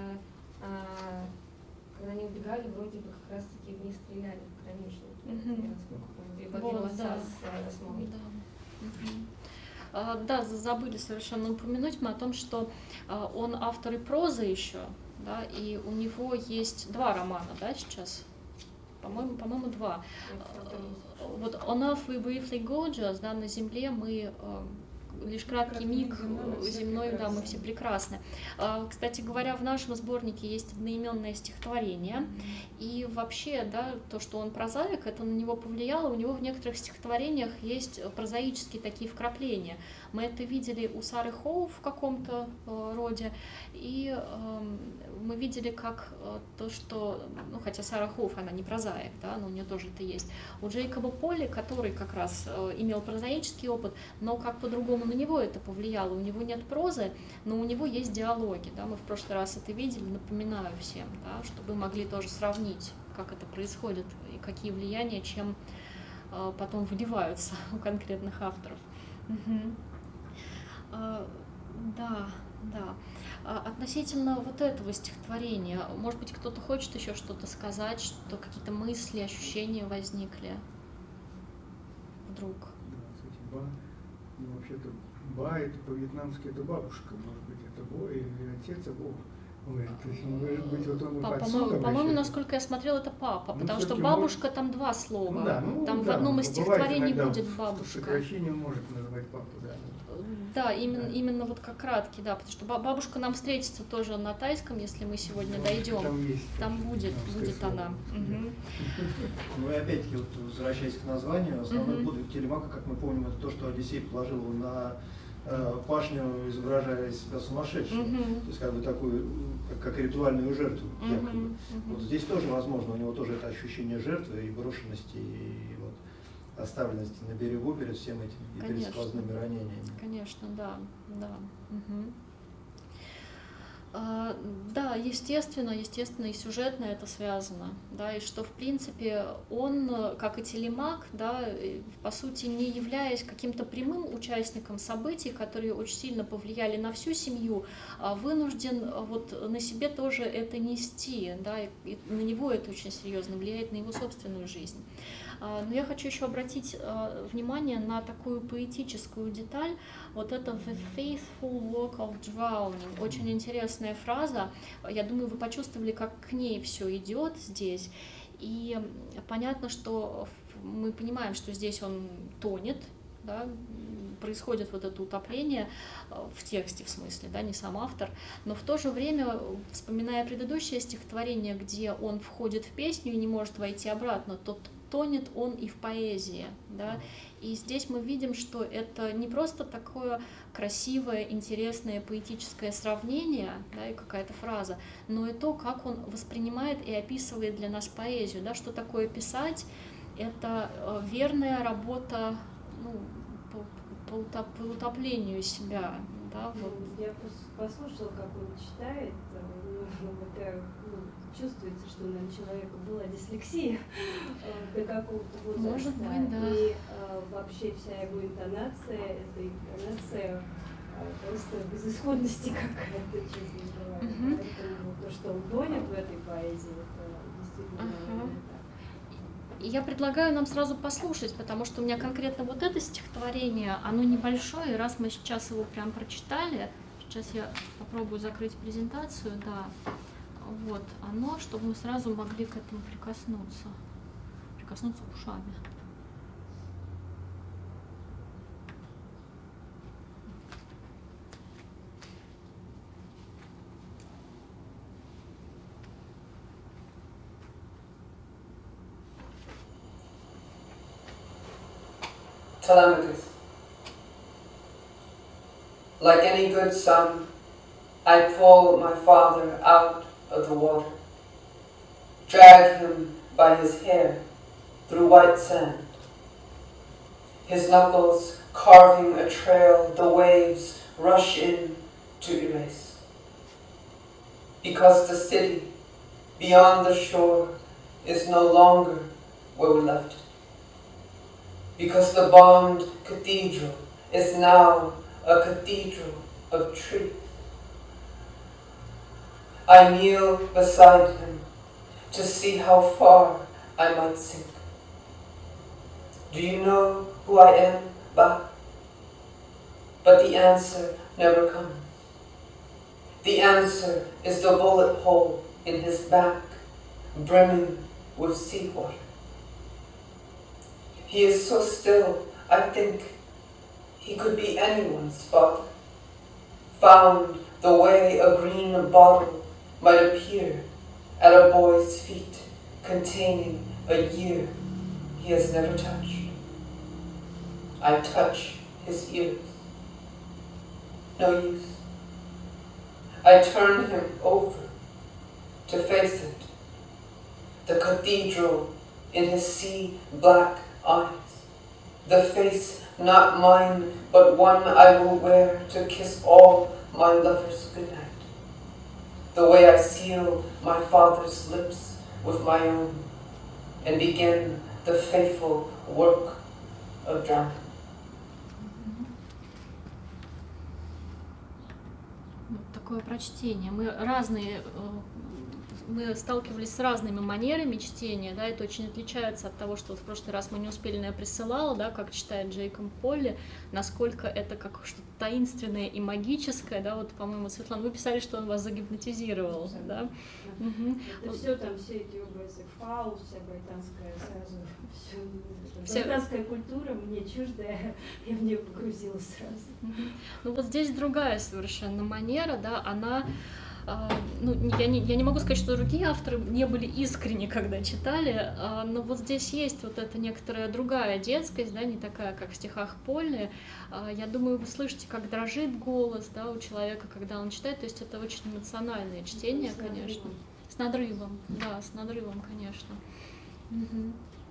а, когда они убегали, вроде бы как раз таки в них стреляли пограничники.
Мгм.
Я насколько помню. И
Вот,
его отца
да.
с, э, с мамой.
Да. Мгм. А, Да, за- забыли совершенно упомянуть мы о том, что а, он автор и прозы еще, да, и у него есть два романа, да, сейчас, по-моему, по-моему, два.
Я просто не слышала.
Вот «On Earth We Briefly Gorgeous», да, «На земле мы э, лишь краткий миг земной, да, мы все прекрасны. Кстати говоря, в нашем сборнике есть одноименное стихотворение, и вообще, да, то, что он прозаик, это на него повлияло, у него в некоторых стихотворениях есть прозаические такие вкрапления. Мы это видели у Сары Хоу в каком-то роде, и мы видели, как то, что, ну, хотя Сара Хоуф, она не прозаик, да, но у нее тоже это есть. У Джейкоба Полли, который как раз имел прозаический опыт, но как по-другому на него это повлияло. У него нет прозы, но у него есть диалоги, да, мы в прошлый раз это видели, напоминаю всем, да, чтобы вы могли тоже сравнить, как это происходит и какие влияния, чем потом выливаются у конкретных авторов. Угу. Да, да. Относительно вот этого стихотворения, может быть, кто-то хочет еще что-то сказать, что какие-то мысли, ощущения возникли вдруг?
Да, кстати, ба, ну, вообще-то ба, это по-вьетнамски это бабушка, может быть, это бо или отец, а бо. Ой, то есть, может быть, вот он
Папа,
под
по-моему,
соком
по-моему,
еще.
насколько я смотрела, это папа,
Ну,
потому что
всё-таки
бабушка там два слова,
Ну да, ну,
там
да,
в одном из
бывает
стихотворений
иногда
будет
в
бабушка.
сокращении он может называть папу, да.
Да, именно, именно вот как краткий, да, потому что бабушка нам встретится тоже на тайском, если мы сегодня
Ну,
дойдем.
Там, есть,
Там будет,
там,
будет
сказать,
она. Угу.
Ну и опять-таки, вот, возвращаясь к названию, основной
Мгм.
подвиг Телемака, как мы помним, это то, что Одиссей положил его на э, пашню, изображая себя сумасшедшим.
Мгм.
То есть как бы такую, как, как ритуальную жертву, якобы.
Мгм. Мгм.
Вот здесь тоже возможно, у него тоже это ощущение жертвы и брошенности, и вот оставленности на берегу перед всем этим, и перед
Конечно.
сквозными ранениями.
Конечно, да, да. Угу. А, да, естественно, естественно, и сюжетно это связано, да, и что, в принципе, он, как и Телемак, да, по сути, не являясь каким-то прямым участником событий, которые очень сильно повлияли на всю семью, вынужден вот на себе тоже это нести, да, и на него это очень серьезно влияет, на его собственную жизнь. Но я хочу еще обратить внимание на такую поэтическую деталь, вот это «the faithful work of drowning», очень интересная фраза, я думаю, вы почувствовали, как к ней все идет здесь, и понятно, что мы понимаем, что здесь он тонет, да, происходит вот это утопление в тексте, в смысле, да, не сам автор, но в то же время, вспоминая предыдущее стихотворение, где он входит в песню и не может войти обратно, то тонет он и в поэзии, да, и здесь мы видим, что это не просто такое красивое, интересное, поэтическое сравнение, да, и какая-то фраза, но и то, как он воспринимает и описывает для нас поэзию, да, что такое писать, это верная работа, ну, по, по, по утоплению себя, да, вот.
Я послушала, как он читает, ну, во-первых, ну, чувствуется, что у человека была дислексия до какого-то возраста.
Может быть, да.
И а, вообще вся его интонация, это интонация а, просто безысходности какая-то, честно говоря.
Мгм.
Поэтому то, что он тонет в этой поэзии, это действительно
Ага.
так.
И я предлагаю нам сразу послушать, потому что у меня конкретно вот это стихотворение, оно небольшое, и раз мы сейчас его прям прочитали, сейчас я попробую закрыть презентацию, да, вот оно, чтобы мы сразу могли к этому прикоснуться, прикоснуться ушами.
Telemachus. Like any good son, I pull my father out of the water, drag him by his hair through white sand, his knuckles carving a trail the waves rush in to erase. Because the city beyond the shore is no longer where we left it. Because the bombed cathedral is now a cathedral of truth. I kneel beside him to see how far I might sink. Do you know who I am, Ba? But the answer never comes. The answer is the bullet hole in his back, brimming with seawater. He is so still, I think He could be anyone's father, found the way a green bottle might appear at a boy's feet, containing a year he has never touched. I touch his ears. No use. I turn him over to face it. The cathedral in his sea-black eyes. The face not mine, but one I will wear to kiss all my lovers goodnight. The way I seal my father's lips with my own and begin the faithful work of drowning.
Вот такое прочтение. Мы разные, мы сталкивались с разными манерами чтения, да, это очень отличается от того, что в прошлый раз мы не успели, но я присылала, да, как читает Джейкоб Полли, насколько это как что-то таинственное и магическое, да, вот, по-моему, Светлана, вы писали, что он вас загипнотизировал, да?
Да.
Угу.
Это все там, все эти образы, фау, вся британская сразу, все,
Все...
британская культура мне чуждая, я в нее погрузилась сразу.
Угу. Ну вот здесь другая совершенно манера, да, она... Ну, я, не, я не могу сказать, что другие авторы не были искренни, когда читали, но вот здесь есть вот эта некоторая другая детскость, да, не такая, как в стихах Полли. Я думаю, вы слышите, как дрожит голос, да, у человека, когда он читает, то есть это очень эмоциональное чтение, с конечно. Надрывом. С надрывом, да, с надрывом, конечно. Угу.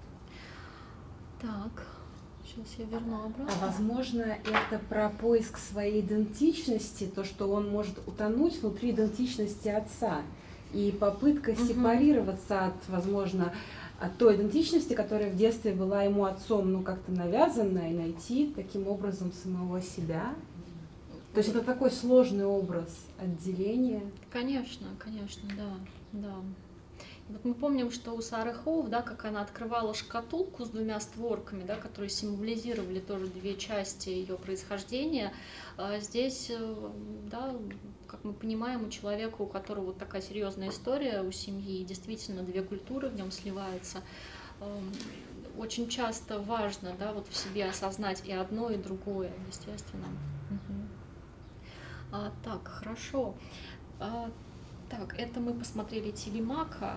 Так. Сейчас я верну обратно.
А возможно, это про поиск своей идентичности, то, что он может утонуть внутри идентичности отца, и попытка угу. сепарироваться от, возможно, от той идентичности, которая в детстве была ему отцом, ну, как-то навязана, и найти таким образом самого себя. То есть это такой сложный образ отделения.
Конечно, конечно, да, да. Вот мы помним, что у Сары Хоув, да, как она открывала шкатулку с двумя створками, да, которые символизировали тоже две части ее происхождения, здесь, да, как мы понимаем, у человека, у которого вот такая серьезная история у семьи, действительно две культуры в нем сливаются, очень часто важно, да, вот в себе осознать и одно, и другое, естественно. Угу. А, так, хорошо. А, Так, это мы посмотрели Телемака.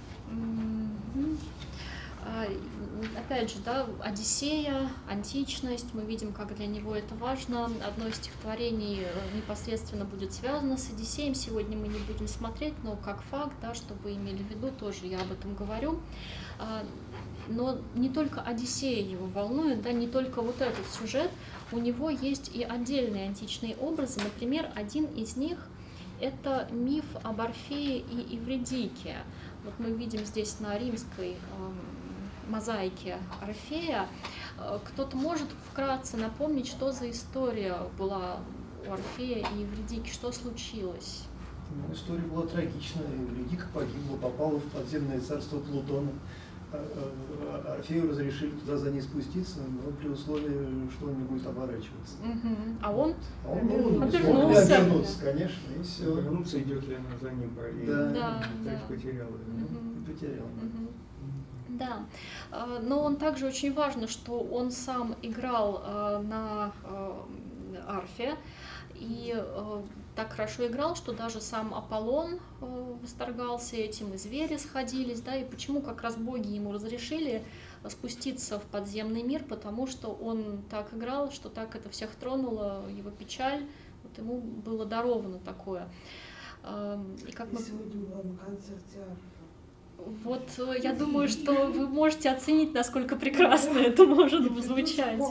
Опять же, да, Одиссея, античность, мы видим, как для него это важно. Одно из стихотворений непосредственно будет связано с Одиссеем. Сегодня мы не будем смотреть, но как факт, да, что вы имели в виду, тоже я об этом говорю. Но не только Одиссея его волнует, да, не только вот этот сюжет, у него есть и отдельные античные образы. Например, один из них — это миф об Орфее и Эвридике. Вот мы видим здесь на римской э, мозаике Орфея. Кто-то может вкратце напомнить, что за история была у Орфея и Эвридики, что случилось?
Ну, история была трагичная. Эвридика погибла, попала в подземное царство Плутона. Орфею разрешили туда за ней спуститься, но при условии, что он не будет оборачиваться.
Угу. А он?
А он ну,
обернулся.
обернулся, конечно, и все.
Обернуться, идет ли она за ним параллельно.
Да,
да,
то есть
да.
потеряла ее.
Угу.
И потерял.
Угу. Да, но он также очень важно, что он сам играл на арфе, и так хорошо играл, что даже сам Аполлон восторгался этим, и звери сходились, да, и почему как раз боги ему разрешили спуститься в подземный мир, потому что он так играл, что так это всех тронуло, его печаль, вот ему было даровано такое. И как мы...
Сегодня была на концерте арфы.
Вот я думаю, что вы можете оценить, насколько прекрасно это может звучать.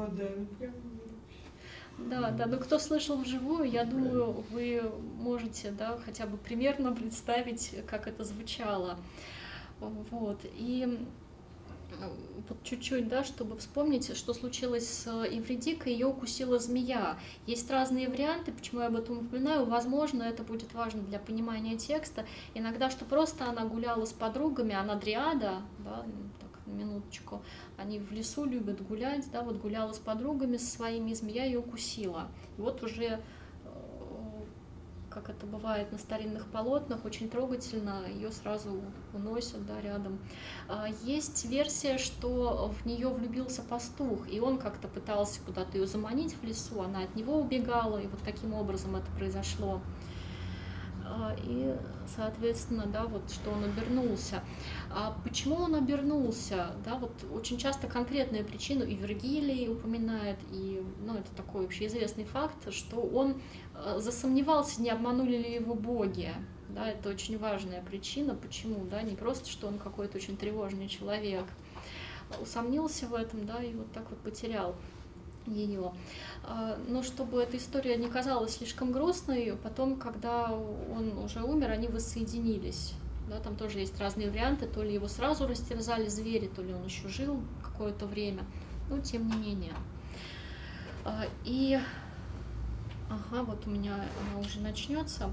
Да, да, ну кто слышал вживую, я думаю, вы можете, да, хотя бы примерно представить, как это звучало. Вот, и вот чуть-чуть, да, чтобы вспомнить, что случилось с Эвридикой, ее укусила змея. Есть разные варианты, почему я об этом упоминаю, возможно, это будет важно для понимания текста. Иногда, что просто она гуляла с подругами, она дриада, да, так, на минуточку, они в лесу любят гулять, да, вот гуляла с подругами со своими, змея ее укусила. И вот уже как это бывает на старинных полотнах, очень трогательно, ее сразу уносят, да, рядом. Есть версия, что в нее влюбился пастух, и он как-то пытался куда-то ее заманить в лесу, она от него убегала, и вот таким образом это произошло. И, соответственно, да, вот что он обернулся. А почему он обернулся? Да, вот очень часто конкретную причину и Вергилий упоминает, и, ну, это такой общеизвестный факт, что он засомневался, не обманули ли его боги. Да, это очень важная причина. Почему? Да, не просто, что он какой-то очень тревожный человек. Усомнился в этом, да, и вот так вот потерял ее. Но чтобы эта история не казалась слишком грустной, потом, когда он уже умер, они воссоединились. Да, там тоже есть разные варианты, то ли его сразу растерзали звери, то ли он еще жил какое-то время, но тем не менее. И, ага, вот у меня она уже начнется.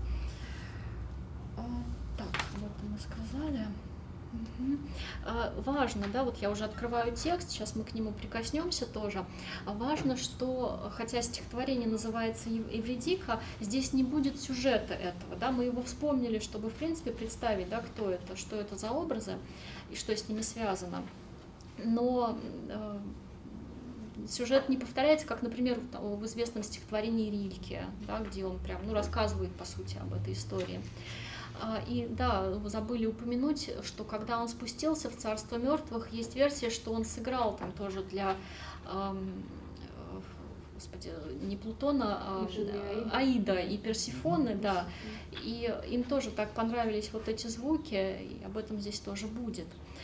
Так, вот мы сказали. Угу. А, важно, да, вот я уже открываю текст, сейчас мы к нему прикоснемся тоже. А важно, что, хотя стихотворение называется Эвридика, здесь не будет сюжета этого, да, мы его вспомнили, чтобы, в принципе, представить, да, кто это, что это за образы и что с ними связано. Но э, сюжет не повторяется, как, например, в, в известном стихотворении Рильке, да, где он прям, ну, рассказывает, по сути, об этой истории. И да, забыли упомянуть, что когда он спустился в царство мертвых, есть версия, что он сыграл там тоже для, эм, господи, не Плутона, а Аида и Персифоны, да, и им тоже так понравились вот эти звуки, и об этом здесь тоже будет.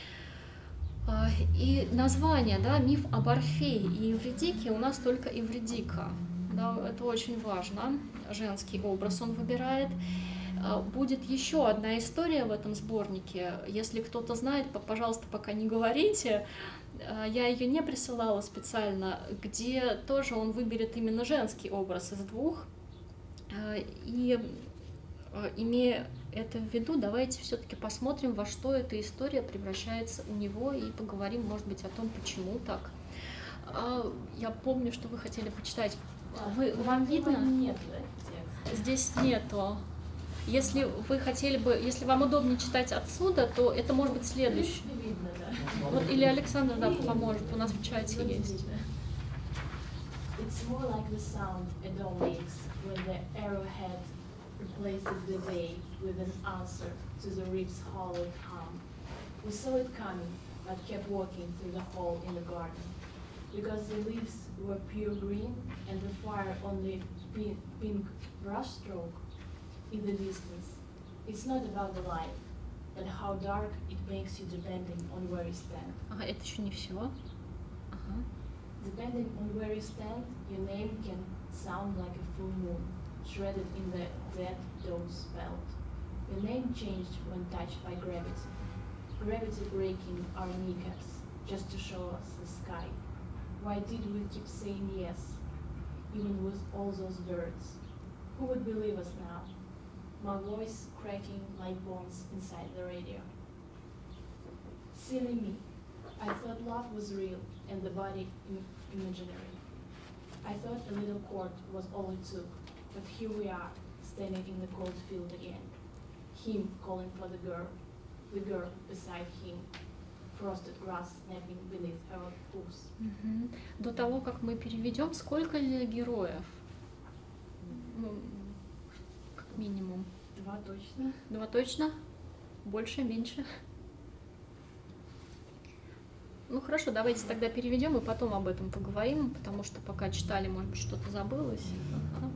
И название, да, миф об Орфее и Эвридике у нас только Эвридика, да, это очень важно, женский образ он выбирает. Будет еще одна история в этом сборнике. Если кто-то знает, пожалуйста, пока не говорите. Я ее не присылала специально, где тоже он выберет именно женский образ из двух. И, имея это в виду, давайте все-таки посмотрим, во что эта история превращается у него, и поговорим, может быть, о том, почему так. Я помню, что вы хотели почитать. Вы, вам видно?
Нет,
здесь нету. Если вы хотели бы, если вам удобнее читать отсюда, то это может быть следующий.
Видно, да.
Вот, или Александр, да, поможет, у нас в чате есть.
It's more like the sound a doll makes when the arrowhead replaces the day with an answer to the rib's hollowed hum. We saw it coming, but kept walking through the hole in the garden, because the leaves were pure green and the fire only pink, pink brushstroke in the distance. It's not about the light, but how dark it makes you depending on where you stand.
Ага, это еще не все. Ага.
Depending on where you stand, your name can sound like a full moon, shredded in the dead dove's belt. Your name changed when touched by gravity. Gravity breaking our kneecaps, just to show us the sky. Why did we keep saying yes, even with all those birds? Who would believe us now? My voice cracking like bones inside the radio. Silly me. I thought love was real and the body im imaginary. I thought a little court was all it took, but here we are, standing in the cold field again. Him calling for the girl, the girl beside him, frosted grass snapping beneath her hoofs.
Угу. До того, как мы переведем, сколько ли героев? Ну, как минимум.
Два точно.
Два точно? Больше, меньше? Ну хорошо, давайте тогда переведем и потом об этом поговорим, потому что пока читали, может быть, что-то забылось. Ага.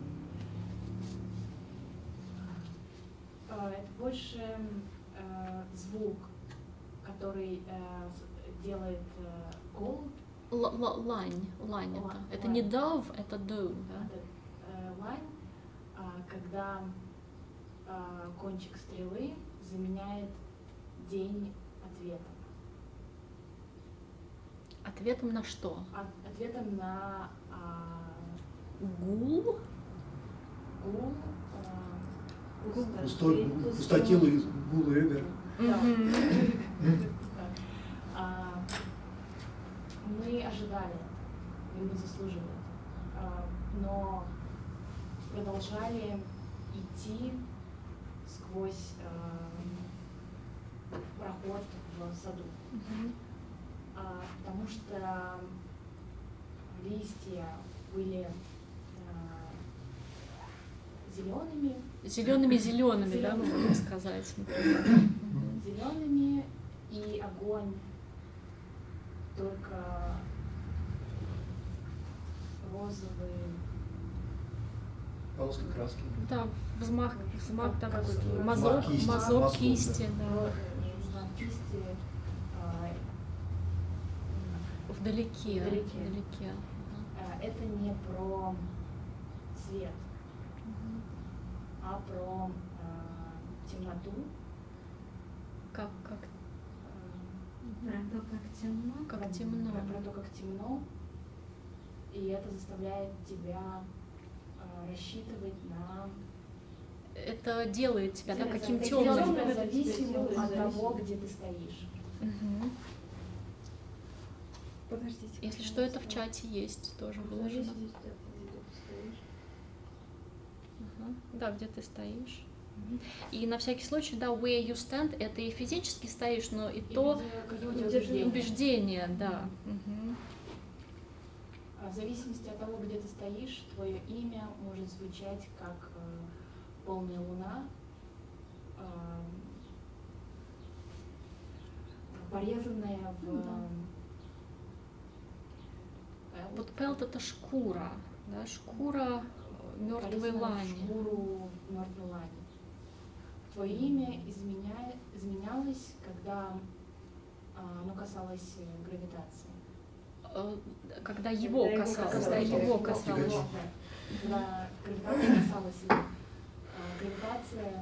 Это больше э, звук, который э, делает э, гол.
Лань, лань это. Это не dove, это do. Да?
Э, лань, э, когда э, кончик стрелы заменяет день ответом.
Ответом на что?
От, ответом на а...
гул.
Гул. А...
Пустотелый гул ребер.
Мы ожидали, и мы заслужили, а, но продолжали идти сквозь э, проход в саду.
Мгм.
А, потому что листья были зелеными.
Зелеными зелеными, да, можно сказать. например.
Зелеными, и огонь только розовый.
Полоска краски.
Да, взмах, взмах, да,
Как-
какой-то,
как-
мазок,
кисти,
мазок
мазок,
кисти,
да.
да,
Взмах кисти, а,
вдалеке,
Вдалеке.
вдалеке.
а, это не про цвет,
Мгм.
а про а, темноту.
Как, как,
а,
Про то, как темно.
как
про-
темно.
Про, про то, как темно. И это заставляет тебя а, рассчитывать на...
Это делает тебя, да, каким
Это
темным.
делает
Темным
тебя
это тебя
зависимым
делает
от того,
зависимым.
где ты стоишь.
Мгм.
Подождите.
Если что, это в чате есть, тоже выложено.
Зависит от того, где ты стоишь.
Ага. Да, где ты стоишь. И на всякий случай, да, where you stand, это и физически стоишь, но и,
И
то
где- какие у тебя
убеждения.
убеждения.
убеждение, да. Мгм.
А В зависимости от того, где ты стоишь, твое имя может звучать как э, полная луна, э, порезанная в...
Ну да.
пелт,
Вот пелт это шкура, да, шкура мертвой
порезанная в
лани.
шкуру мертвой лани. Твое имя изменя... изменялось, когда а, оно касалось э, гравитации.
Э, Когда его
Когда его
касалось,
касалось.
да, его
Да,
касалось.
да. Когда гравитация касалась его. А, Гравитация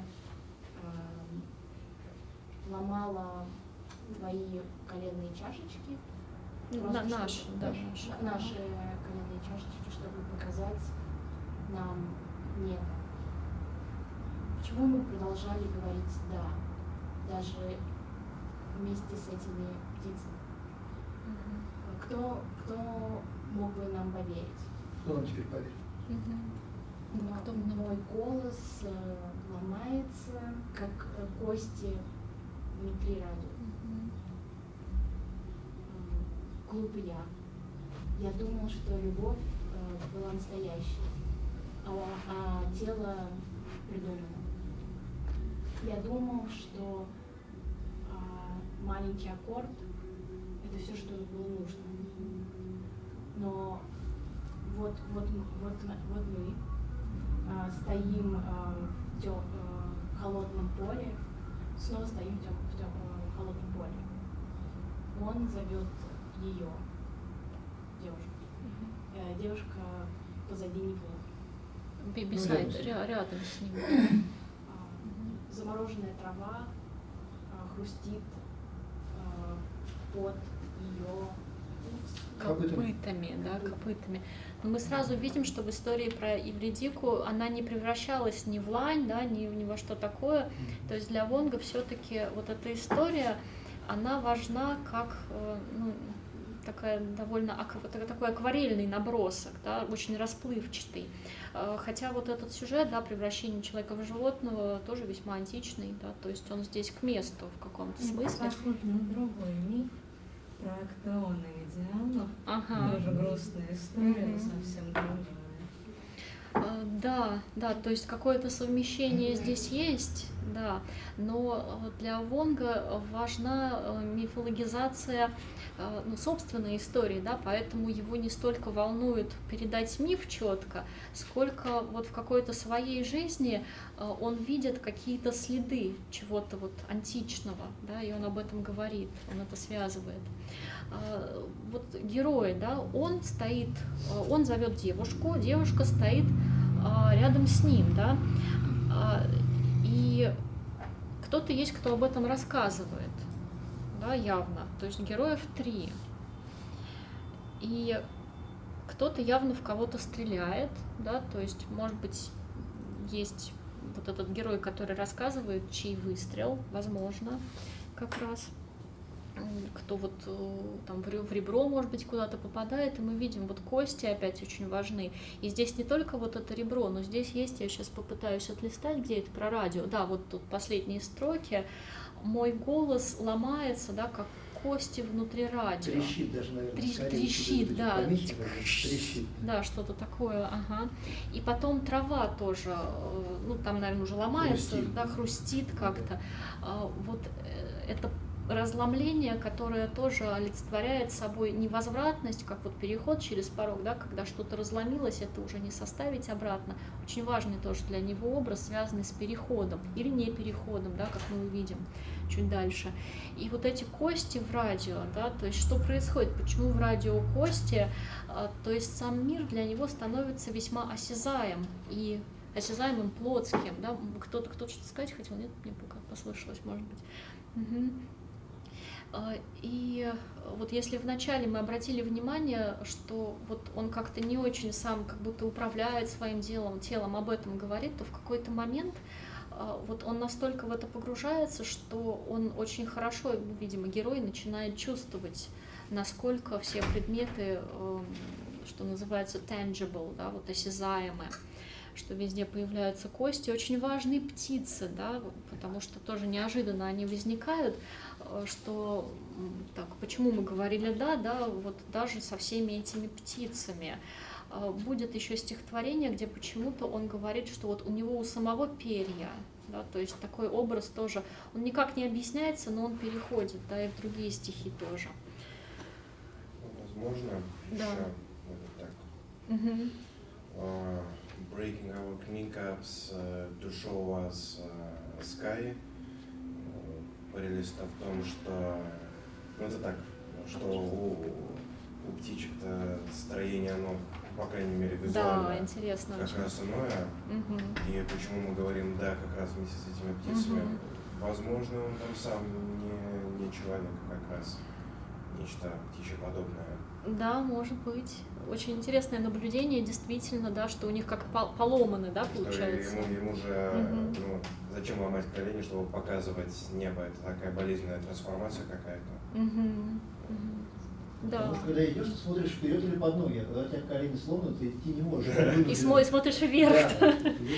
а, ломала твои коленные чашечки.
На-
Просто
Наши,
чтобы-
да,
н-
наши.
наши коленные чашечки, чтобы показать нам небо. Почему мы продолжали говорить «да», даже вместе с этими птицами?
Мгм.
Кто, кто мог бы нам поверить?
Кто нам теперь поверит?
Мгм.
Но
Кто бы нам-
мой голос э, ломается, как э, кости внутри радуги.
Мгм.
М, Глуп я. Я думал, что любовь э, была настоящей, а, а тело придумано. Я думал, что а, маленький аккорд — это все, что было нужно. Но вот, вот, вот, вот мы а, стоим а, в, тё- а, в холодном поле, снова стоим в, тём- в, тём- а, в холодном поле. Он зовет ее, девушку. Э, девушка позади него.
Би-
Ну,
Beside,
рядом с ним.
ря- рядом с ним.
А, замороженная трава а, хрустит а, под ее
Копытами.
Копытами, да, копытами. Но мы сразу видим, что в истории про Евредику она не превращалась ни в лань, да, ни, ни во что такое. То есть для Вонга все-таки вот эта история, она важна как э, ну, такая довольно акв- так- такой акварельный набросок, да, очень расплывчатый. Э, Хотя вот этот сюжет, да, превращение человека в животного, тоже весьма античный, да, то есть он здесь к месту в каком-то смысле.
Похож на другой миф про Актеона и Диану.
Ага.
Тоже грустная история, но
Мгм.
совсем другая.
А, Да, да, то есть какое-то совмещение здесь есть, да, но э, для Вонга важна э, мифологизация э, ну, собственной истории, да, поэтому его не столько волнует передать миф четко, сколько вот в какой-то своей жизни э, он видит какие-то следы чего-то вот античного, да, и он об этом говорит, он это связывает. А, Вот герой, да, он стоит, э, он зовет девушку, девушка стоит а, рядом с ним, да, а, и кто-то есть, кто об этом рассказывает, да, явно, то есть героев три, и кто-то явно в кого-то стреляет, да, то есть, может быть, есть вот этот герой, который рассказывает, чей выстрел, возможно, как раз. кто вот там в ребро, может быть, куда-то попадает, и мы видим, вот кости опять очень важны. И здесь не только вот это ребро, но здесь есть, я сейчас попытаюсь отлистать, где это про радио. Да, вот тут последние строки. Мой голос ломается, да, как кости внутри радио.
Трещит даже, наверное.
Трещ,
скорее,
трещит, да.
Трещит.
Да, что-то такое, ага. И потом трава тоже, ну, там, наверное, уже ломается, хрустит. Да, хрустит как-то. Вот это разломление, которое тоже олицетворяет собой невозвратность, как вот переход через порог, да, когда что-то разломилось, это уже не составить обратно. Очень важный тоже для него образ, связанный с переходом или не переходом, да, как мы увидим чуть дальше. И вот эти кости в радио, да, то есть что происходит, почему в радио кости, то есть сам мир для него становится весьма осязаем и осязаемым плотским, да, кто-то кто-то что-то сказать хотел, нет, мне пока послышалось, может быть. Угу. И вот если вначале мы обратили внимание, что вот он как-то не очень сам как будто управляет своим делом, телом, об этом говорит, то в какой-то момент вот он настолько в это погружается, что он очень хорошо, видимо, герой начинает чувствовать, насколько все предметы, что называется tangible, да, вот осязаемые, что везде появляются кости, очень важны птицы, да, потому что тоже неожиданно они возникают, что так, почему мы говорили да, да, вот даже со всеми этими птицами. Будет еще стихотворение, где почему-то он говорит, что вот у него у самого перья, да, то есть такой образ тоже, он никак не объясняется, но он переходит, да, и в другие стихи тоже.
Возможно,
да.
Еще вот так.
Uh-huh.
Uh, breaking our kneecaps uh, to show us uh, sky. Прелесть в том, что, ну это так, что у, у птичек-то строение, оно, по крайней мере, визуально,
да, интересно,
как
очень.
раз иное.
Угу.
И почему мы говорим «да» как раз вместе с этими птицами, угу. Возможно, он там сам не, не человек, а как раз нечто птичеподобное.
Да, может быть. Очень интересное наблюдение, действительно, да, что у них как поломаны, да, получается.
Ему, ему же, uh-huh. ну, зачем ломать колени, чтобы показывать небо? Это такая болезненная трансформация какая-то.
Uh-huh. Uh-huh. Да.
Потому что когда идешь, ты смотришь вперед или под ноги, а когда у тебя колени сломаны, ты идти не можешь.
И смотришь вверх.
Да.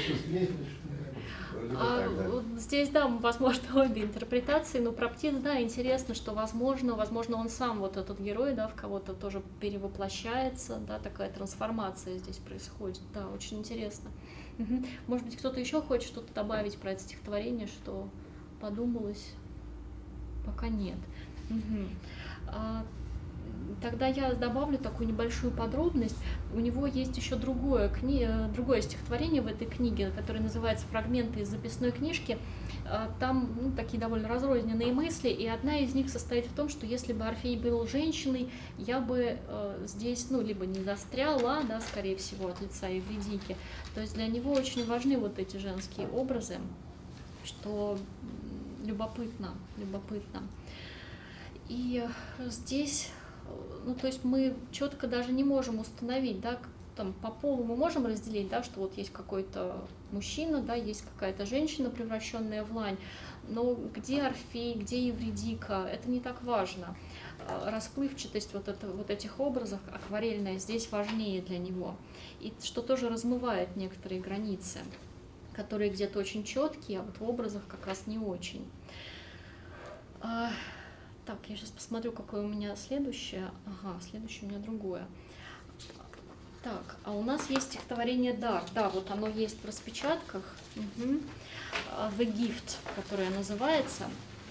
А, вот здесь, да, возможно, обе интерпретации, но про птиц, да, интересно, что, возможно, возможно, он сам, вот этот герой, да, в кого-то тоже перевоплощается, да, такая трансформация здесь происходит, да, очень интересно. Угу. Может быть, кто-то еще хочет что-то добавить про это стихотворение, что подумалось? Пока нет. Угу. А, тогда я добавлю такую небольшую подробность. У него есть еще другое, кни... другое стихотворение в этой книге, которое называется «Фрагменты из записной книжки». Там ну, такие довольно разрозненные мысли, и одна из них состоит в том, что если бы Орфей был женщиной, я бы э, здесь, ну, либо не застряла, да, скорее всего, от лица Евридики. То есть для него очень важны вот эти женские образы, что любопытно, любопытно. И здесь... Ну, то есть мы четко даже не можем установить, да, там, по полу мы можем разделить, да, что вот есть какой-то мужчина, да, есть какая-то женщина, превращенная в лань, но где Орфей, где Евридика, это не так важно. Расплывчатость вот, это, вот этих образов, акварельная, здесь важнее для него. И что тоже размывает некоторые границы, которые где-то очень четкие, а вот в образах как раз не очень. Так, я сейчас посмотрю, какое у меня следующее. Ага, следующее у меня другое. Так, а у нас есть стихотворение «Дар». Да, вот оно есть в распечатках. Угу. «The Gift», которое называется.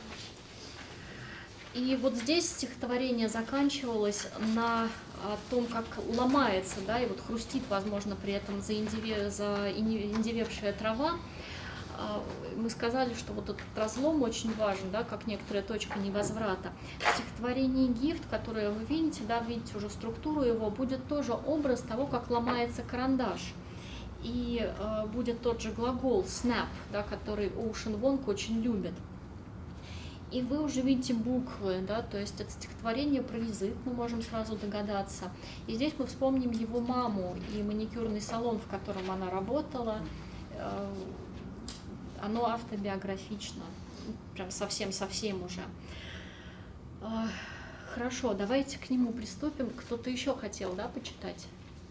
И вот здесь стихотворение заканчивалось на том, как ломается, да, и вот хрустит, возможно, при этом заиндиве, заиндивевшая трава. Мы сказали, что вот этот разлом очень важен, да, как некоторая точка невозврата. В стихотворении «Гифт», которое вы видите, да, видите уже структуру его, будет тоже образ того, как ломается карандаш. И э, будет тот же глагол snap, да, который Оушен Вонг очень любит. И вы уже видите буквы, да, то есть это стихотворение про язык, мы можем сразу догадаться. И здесь мы вспомним его маму и маникюрный салон, в котором она работала. Э, Оно автобиографично, прям совсем-совсем уже. А, хорошо, давайте к нему приступим. Кто-то еще хотел, да, почитать?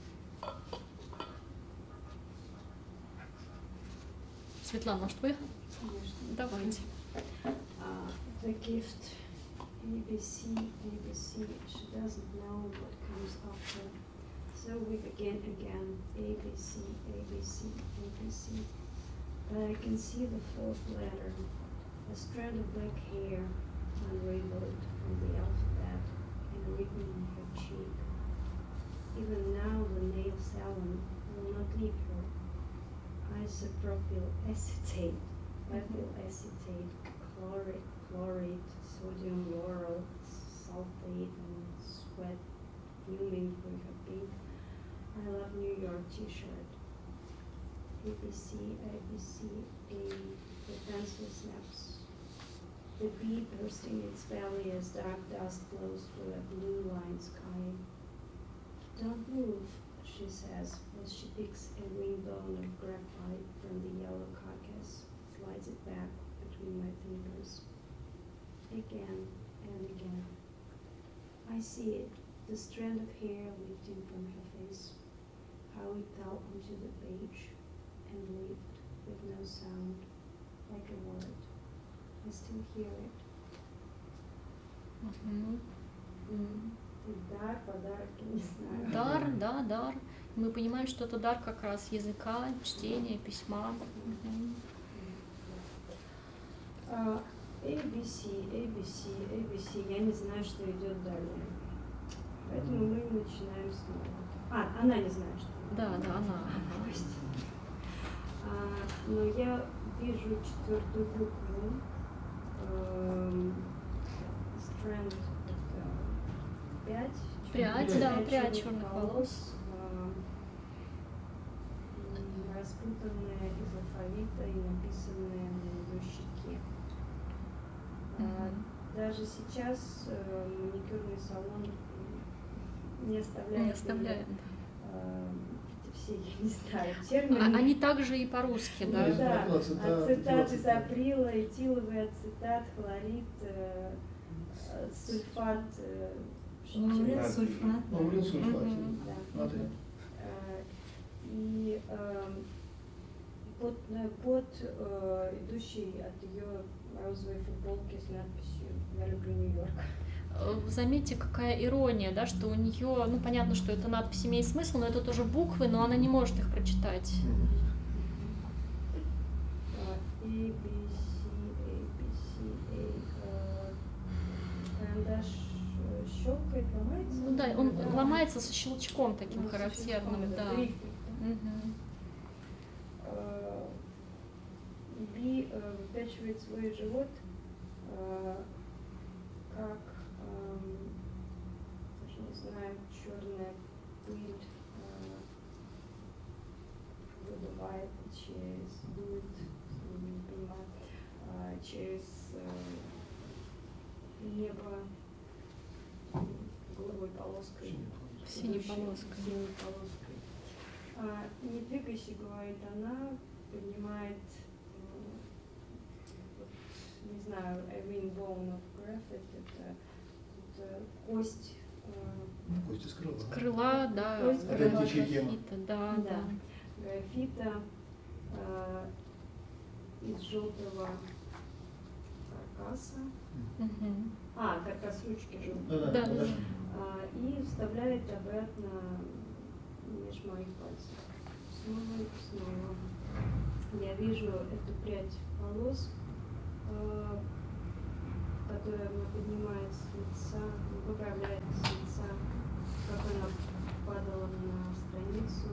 Светлана, может, вы?
Конечно.
Давайте.
Uh, the gift, A B C, A B C, she doesn't know what comes after. So we begin again, A B C, A B C, A B C. But I can see the fourth letter, a strand of black hair unraveled from the alphabet and written on her cheek. Even now the nail salon will not leave her. Isopropyl acetate, methyl acetate, chlorate, chlorate, sodium lauryl, sulfate, and sweat fuming from her pink I love New York t-shirt. A B C, A B C, A, the pencil snaps. The bee bursting its belly as dark dust flows through a blue-lined sky. Don't move, she says, as she picks a wing bone of graphite from the yellow carcass, slides it back between my fingers. Again and again. I see it, the strand of hair lifting from her face, how it fell onto the page and lived with no sound, like a word. I still hear it.
Мгм.
Mm. Дар, подарок, я не знаю.
Дар, да, дар. Мы понимаем, что это дар как раз языка, чтения, письма. Мгм.
А, A B C, A B C, A B C, я не знаю, что идет далее. Поэтому мы начинаем снова. А, она не знает, что идет.
Да, да, она.
Прости. А, но я вижу четвертую букву. Эм, Strand, это пять.
Прядь, да,
пять
прядь
черных
черных волос.
эм, м, распутанная из алфавита и написанная на ее щеке. А,
Мгм.
Даже сейчас э, маникюрный салон не оставляет.
Не оставляет.
э, все, я не знаю, термины.
А, они также и по-русски,
Ну
да?
да,
Ацетат,
ацетат из
этилацетат.
априла, этиловый ацетат, хлорид, э, э, сульфат. э,
Лаурет,
чего-
сульфат.
Лаурет, сульфат.
Мгм.
Да.
Натрий.
Э, И эм, под, э, под э, идущий от ее розовой футболки с надписью «Я люблю Нью-Йорк».
Э, Заметьте, какая ирония, да, что у нее, ну понятно, что эта надпись имеет смысл, но это тоже буквы, но она не может их прочитать.
А, A, B, C, A, B, C, A. э, Карандаш э, щелкает, ломается?
Ну да, он
Да.
ломается со щелчком таким
Ну, со
характерным,
щелчком,
да.
дрейфит, да.
Мгм.
Э, Би э, выпячивает свой живот, э, как, эм, даже не знаю, черная пыль э, выдувает через, дует, не понимаю, э, через э, небо голубой полоской.
Синей
идущей-
полоской.
синей полоской. А, не двигайся, говорит она, поднимает, м, вот, не знаю, a ring bone of graphite, это, это кость, э,
Кость из крыла.
С крыла, да,
Кость
крыла
крыла.
графита, да,
Да.
да.
графита э, из желтого каркаса,
Мгм.
а, каркас ручки желтый,
Да, да,
Да, да,
да.
да.
А, и вставляет обратно меж моих пальцев. Снова и снова. Я вижу эту прядь волос, э, которая она поднимает с лица, выправляет с лица, как она падала на страницу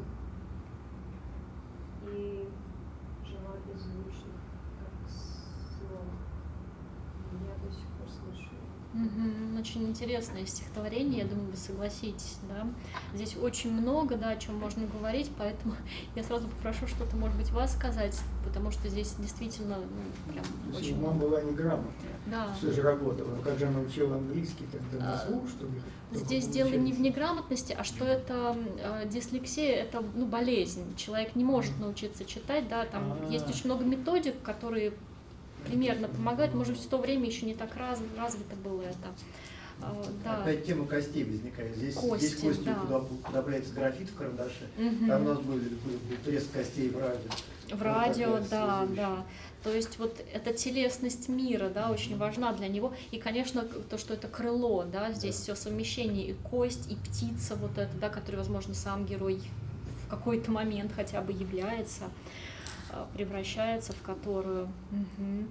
и жила беззвучно, как слово. Я до сих пор слышу.
Мгм. Очень интересное стихотворение, я думаю, вы согласитесь, да. Здесь очень много, да, о чем можно говорить, поэтому я сразу попрошу что-то, может быть, вас сказать, потому что здесь действительно, ну, прям
То есть
очень
умом
много.
была неграмотная.
Да.
Все же работала. Как же она учила английский тогда на
А,
слух, что ли? Только
Здесь дело не в
получается.
неграмотности, а что это э, дислексия, это, ну, болезнь. Человек не может научиться читать, да, там
А.
есть очень много методик, которые примерно помогает. Может быть, в то время еще не так раз, развито было это. Да.
Опять тема костей возникает. Здесь
Кости,
здесь кости
да.
куда употребляется графит в карандаше.
Угу.
Там у нас был, был треск костей в радио.
В радио, да, да. То есть вот эта телесность мира, да, очень важна для него. И, конечно, то, что это крыло, да, здесь все совмещение, и кость, и птица вот эта, да, который, возможно, сам герой в какой-то момент хотя бы является, превращается в которую. Угу.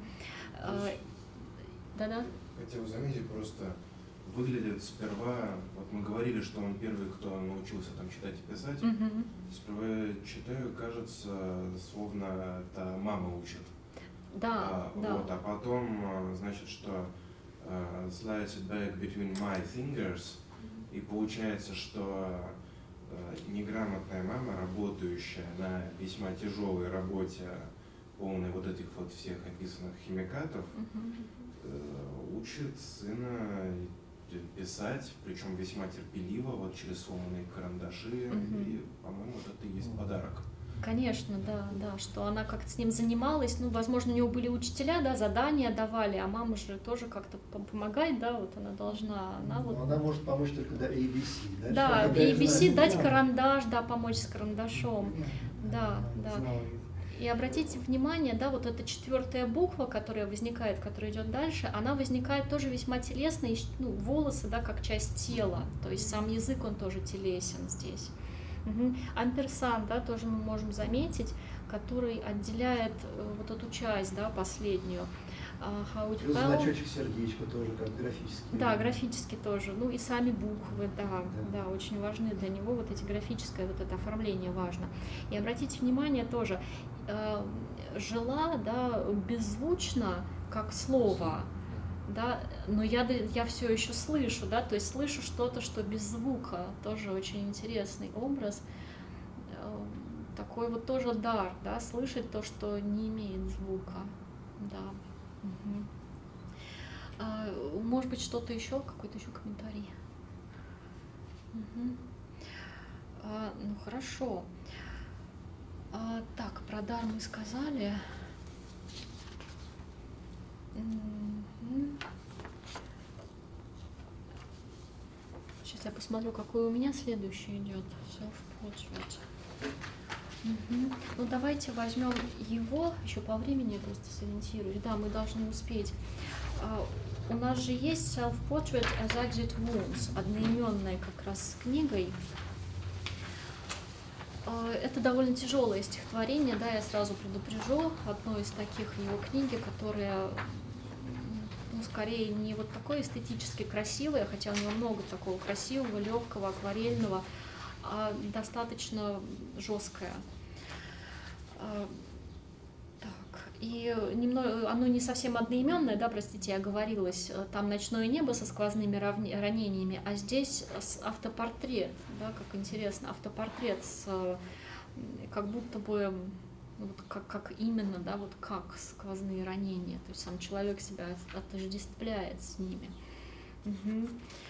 Да-да.
Хотел заметить, просто выглядит сперва, вот мы говорили, что он первый, кто научился там читать и писать. Mm-hmm. Сперва я читаю, кажется, словно это мама учит.
Да,
а,
да.
Вот, а потом, значит, что uh, slides it back between my fingers, и получается, что uh, неграмотная мама, работающая на весьма тяжелой работе, полной вот этих вот всех описанных химикатов, mm-hmm. uh, учит сына писать, причем весьма терпеливо, вот через сломанные карандаши, mm-hmm. и, по-моему, вот это и есть подарок.
Конечно, да, да, что она как-то с ним занималась, ну, возможно, у него были учителя, да, задания давали, а мама же тоже как-то помогает, да, вот она должна, она вот...
Она может помочь только до эй би си, да?
Да, эй би си дать карандаш, да, помочь с карандашом, да, да. И обратите внимание, да, вот эта четвертая буква, которая возникает, которая идет дальше, она возникает тоже весьма телесно, ну, волосы, да, как часть тела, то есть сам язык, он тоже телесен здесь. Угу. Амперсан, да, тоже мы можем заметить, который отделяет э, вот эту часть, да, последнюю. Uh,
Плюс значочек сердечко тоже, как графический.
Да, графически тоже. Ну и сами буквы, да, да, да, очень важны для него, вот эти графическое, вот это оформление важно. И обратите внимание тоже, э, жила, да, беззвучно, как слово, да, но я, я все еще слышу, да, то есть слышу что-то, что без звука, тоже очень интересный образ, э, такой вот тоже дар, да, слышать то, что не имеет звука, да. Угу. А, может быть, что-то еще, какой-то еще комментарий? Угу. А, ну хорошо. А, так, про дар мы сказали. Угу. Сейчас я посмотрю, какой у меня следующий идет. Self-portrait. Угу. Ну давайте возьмем его, еще по времени я просто сориентируюсь. Да, мы должны успеть. Uh, у нас же есть Self-Portrait as Exit Wounds, одноименная как раз с книгой. Uh, это довольно тяжелое стихотворение, да, я сразу предупрежу. Одно из таких его книги, которая, ну, скорее не вот такое эстетически красивое, хотя у него много такого красивого, легкого, акварельного, а достаточно жесткое. Так, и немного, оно не совсем одноименное, да, простите, я оговорилась, там «Ночное небо» со сквозными ранениями, а здесь автопортрет, да, как интересно, автопортрет с, как будто бы, вот как, как именно, да, вот как сквозные ранения, то есть сам человек себя отождествляет с ними. Угу.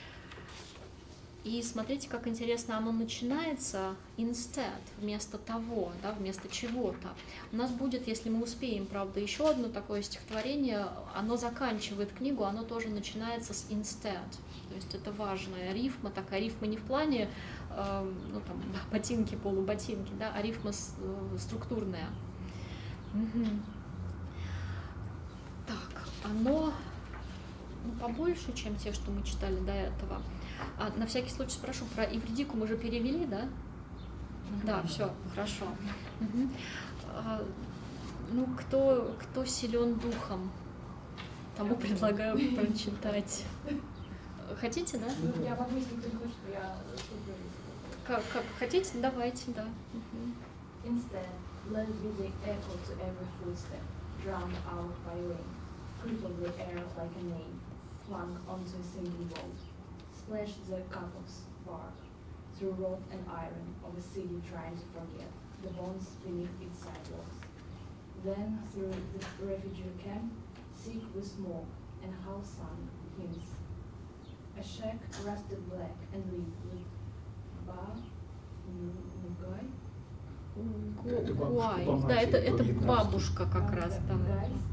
И смотрите, как интересно оно начинается instead, вместо того, да, вместо чего-то. У нас будет, если мы успеем, правда, еще одно такое стихотворение, оно заканчивает книгу, оно тоже начинается с instead. То есть это важная рифма, такая рифма не в плане, э, ну, там, ботинки, полуботинки, да, а рифма с, э, структурная. Угу. Так, оно, ну, побольше, чем те, что мы читали до этого. А, на всякий случай спрошу про Эвридику, мы же перевели, да? Mm-hmm. Да, все, хорошо. Mm-hmm. А, ну, кто, кто силен духом, тому предлагаю прочитать. Хотите, да?
Ну, я могу, если кто не хочет, я...
Как, как хотите, давайте, да. Mm-hmm.
Instead, let it be the echo to every footstep, drowned out by rain, crippled the air like a name, flung onto a single wall. Splash the cup of spark through rod and iron of a city trying to forget the bones beneath its sidewalks. Then through the refugee camp, thick with smoke and half-sunk hymns. A shack rusted black and lit with bar, guy.
Гуай. Да, это, это бабушка как раз, да.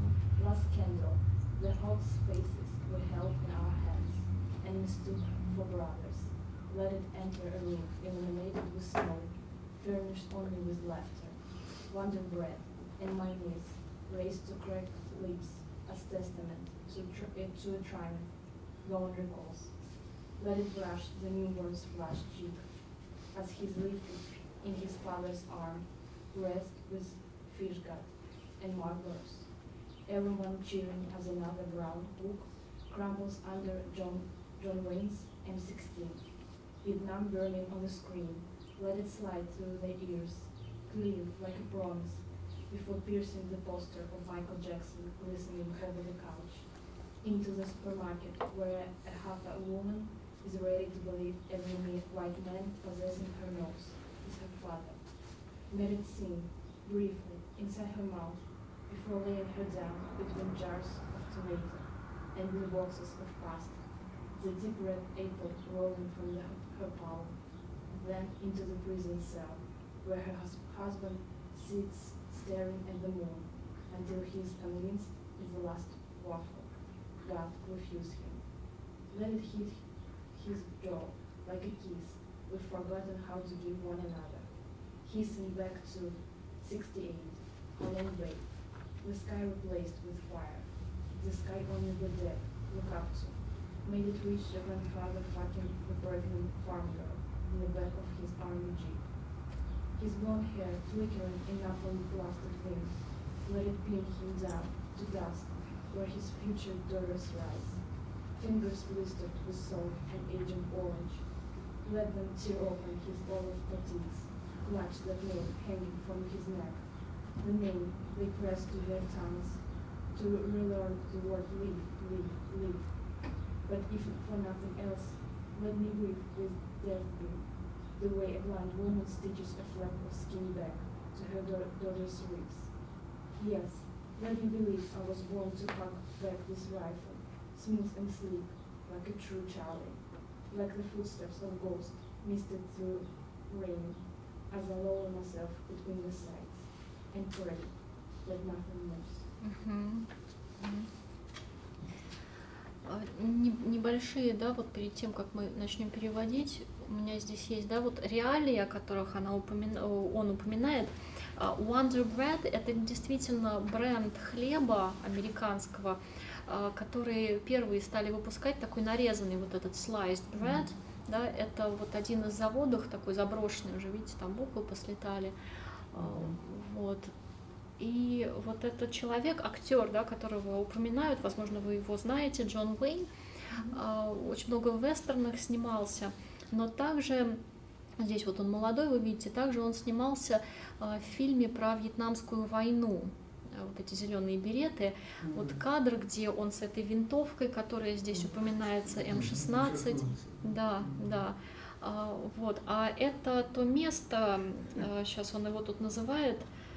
last candle, the hot spaces we held in our hands, and mistook for brothers. Let it enter a room illuminated with smoke, furnished only with laughter. Wonder bread, and my knees, raised to cracked lips, as testament to, tr to a triumph. Gone recalls. Let it brush the newborn's flushed cheek, as he's lifted in his father's arm, rest with fish gut and marbles. Everyone cheering as another brown book crumbles under John, John Wayne's M sixteen. Vietnam burning on the screen, let it slide through their ears, clear like a promise, before piercing the poster of Michael Jackson glistening over the couch. Into the supermarket, where a half a woman is ready to believe every mere white man possessing her nose is her father. Let it sing, briefly, inside her mouth, before laying her down between jars of tomato and blue boxes of pasta, the deep red apple rolling from the, her palm, then into the prison cell, where her hus husband sits staring at the moon, until he is convinced it's the last waffle. God refused him. Let it hit his jaw like a kiss. We've forgotten how to give one another. Hissing back to sixty-eight, Holland Bay. The sky replaced with fire. The sky only the dead look up to. Made it reach the grandfather fucking the pregnant farm girl in the back of his army jeep. His blonde hair flickering enough on the blasted wing. Let it pin him down to dust, where his future daughters rise. Fingers blistered with salt and agent orange. Let them tear open his olive fatigues, clutch that name hanging from his neck. The name they press to their tongues, to relearn the word live, live, live. But if for nothing else, let me weep with death beam, the way a blind woman stitches a flap of skin back to her da daughter's ribs. Yes, let me believe I was born to cock back this rifle, smooth and sleek, like a true Charlie, like the footsteps of ghosts misted through rain, as I lower myself between the sides, and pray that nothing moves.
Mm-hmm. Mm-hmm. Небольшие, да, вот перед тем, как мы начнем переводить, у меня здесь есть, да, вот реалии, о которых она упомина... он упоминает. Wonder Bread — это действительно бренд хлеба американского, которые первые стали выпускать такой нарезанный вот этот sliced bread, да, это вот один из заводов, такой заброшенный, уже видите, там буквы послетали, вот. И вот этот человек, актер, да, которого упоминают, возможно, вы его знаете, Джон Уэйн, mm-hmm. очень много в вестернах снимался, но также, здесь вот он молодой, вы видите, также он снимался в фильме про Вьетнамскую войну, вот эти зеленые береты, mm-hmm. вот кадр, где он с этой винтовкой, которая здесь упоминается, эм шестнадцать, mm-hmm. да, да, вот, а это то место, сейчас он его тут называет,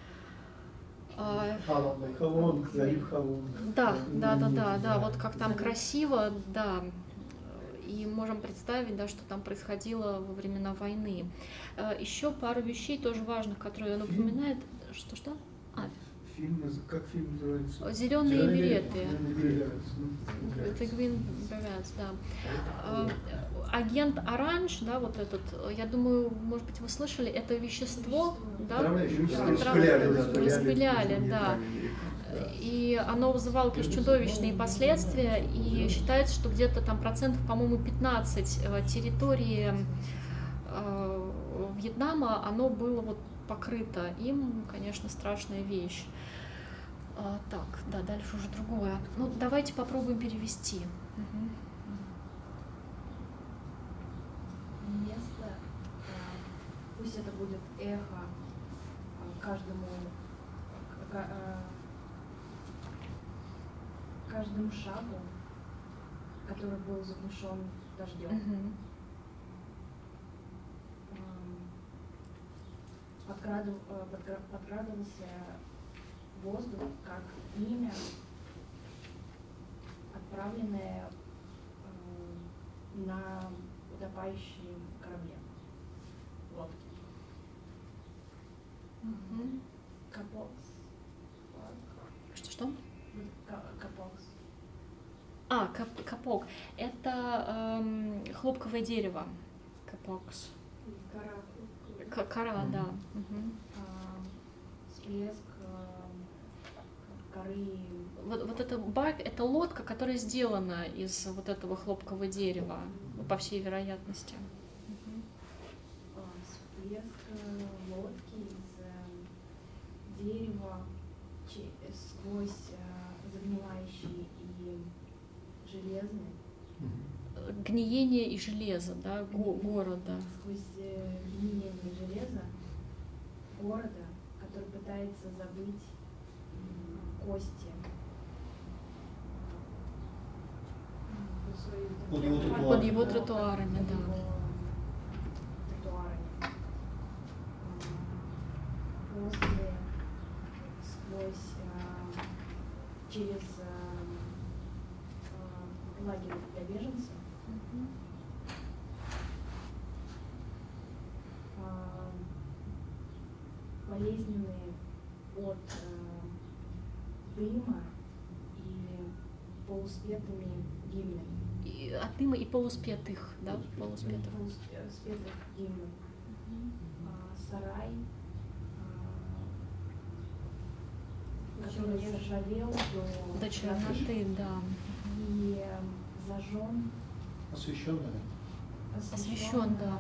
Халонг, залив Халонг.
Да, да, да, да, да, вот как там красиво, да, и можем представить, да, что там происходило во времена войны. Еще пару вещей тоже важных, которые он упоминает. Что, что? А.
Фильм, как фильм называется?
Зеленые, Зеленые береты.
береты.
The Green Berets, да. Агент Оранж, да, вот этот, я думаю, может быть, вы слышали, это вещество, да, распыляли, да, и оно вызывало, конечно, чудовищные последствия, и считается, что где-то там процентов, по-моему, пятнадцать территории э, Вьетнама, оно было вот покрыто им, конечно, страшная вещь. А, так, да, дальше уже другое. Ну, давайте попробуем перевести. Угу.
Место, пусть это будет эхо каждому, каждому шагу, который был заглушен дождем. Mm-hmm. Подкрадыв, подкрадывался воздух как имя, отправленное на утопающие корабли, лодки.
Mm-hmm.
Капот.
Что-что? А, кап, капок. Это эм, хлопковое дерево. Капокс.
Кора.
К- Кора, да. Мгм.
А, всплеск а, коры.
Вот, вот это барк, это лодка, которая сделана из вот этого хлопкового дерева, по всей вероятности. Мгм.
а, Всплеск э, лодки из э, дерева че- сквозь э, загнивающий и железный,
Гниение и железо, да, го- города.
сквозь э, гниение железа города, который пытается забыть м, кости.
Под его тротуарами.
Под его тротуарами,
Под
да.
его тротуарами. А, После, сквозь, а, через а, а, лагерь для беженцев,
Мгм.
а, болезненные от а, дыма и полуспетыми гимнами.
И от дыма и полуспетых, да, полуспетых.
Полуспетых гимнов. А, Сарай, а, который заржавел до
До черноты, да.
и э, зажжен,
Освещенная.
Освещен, да.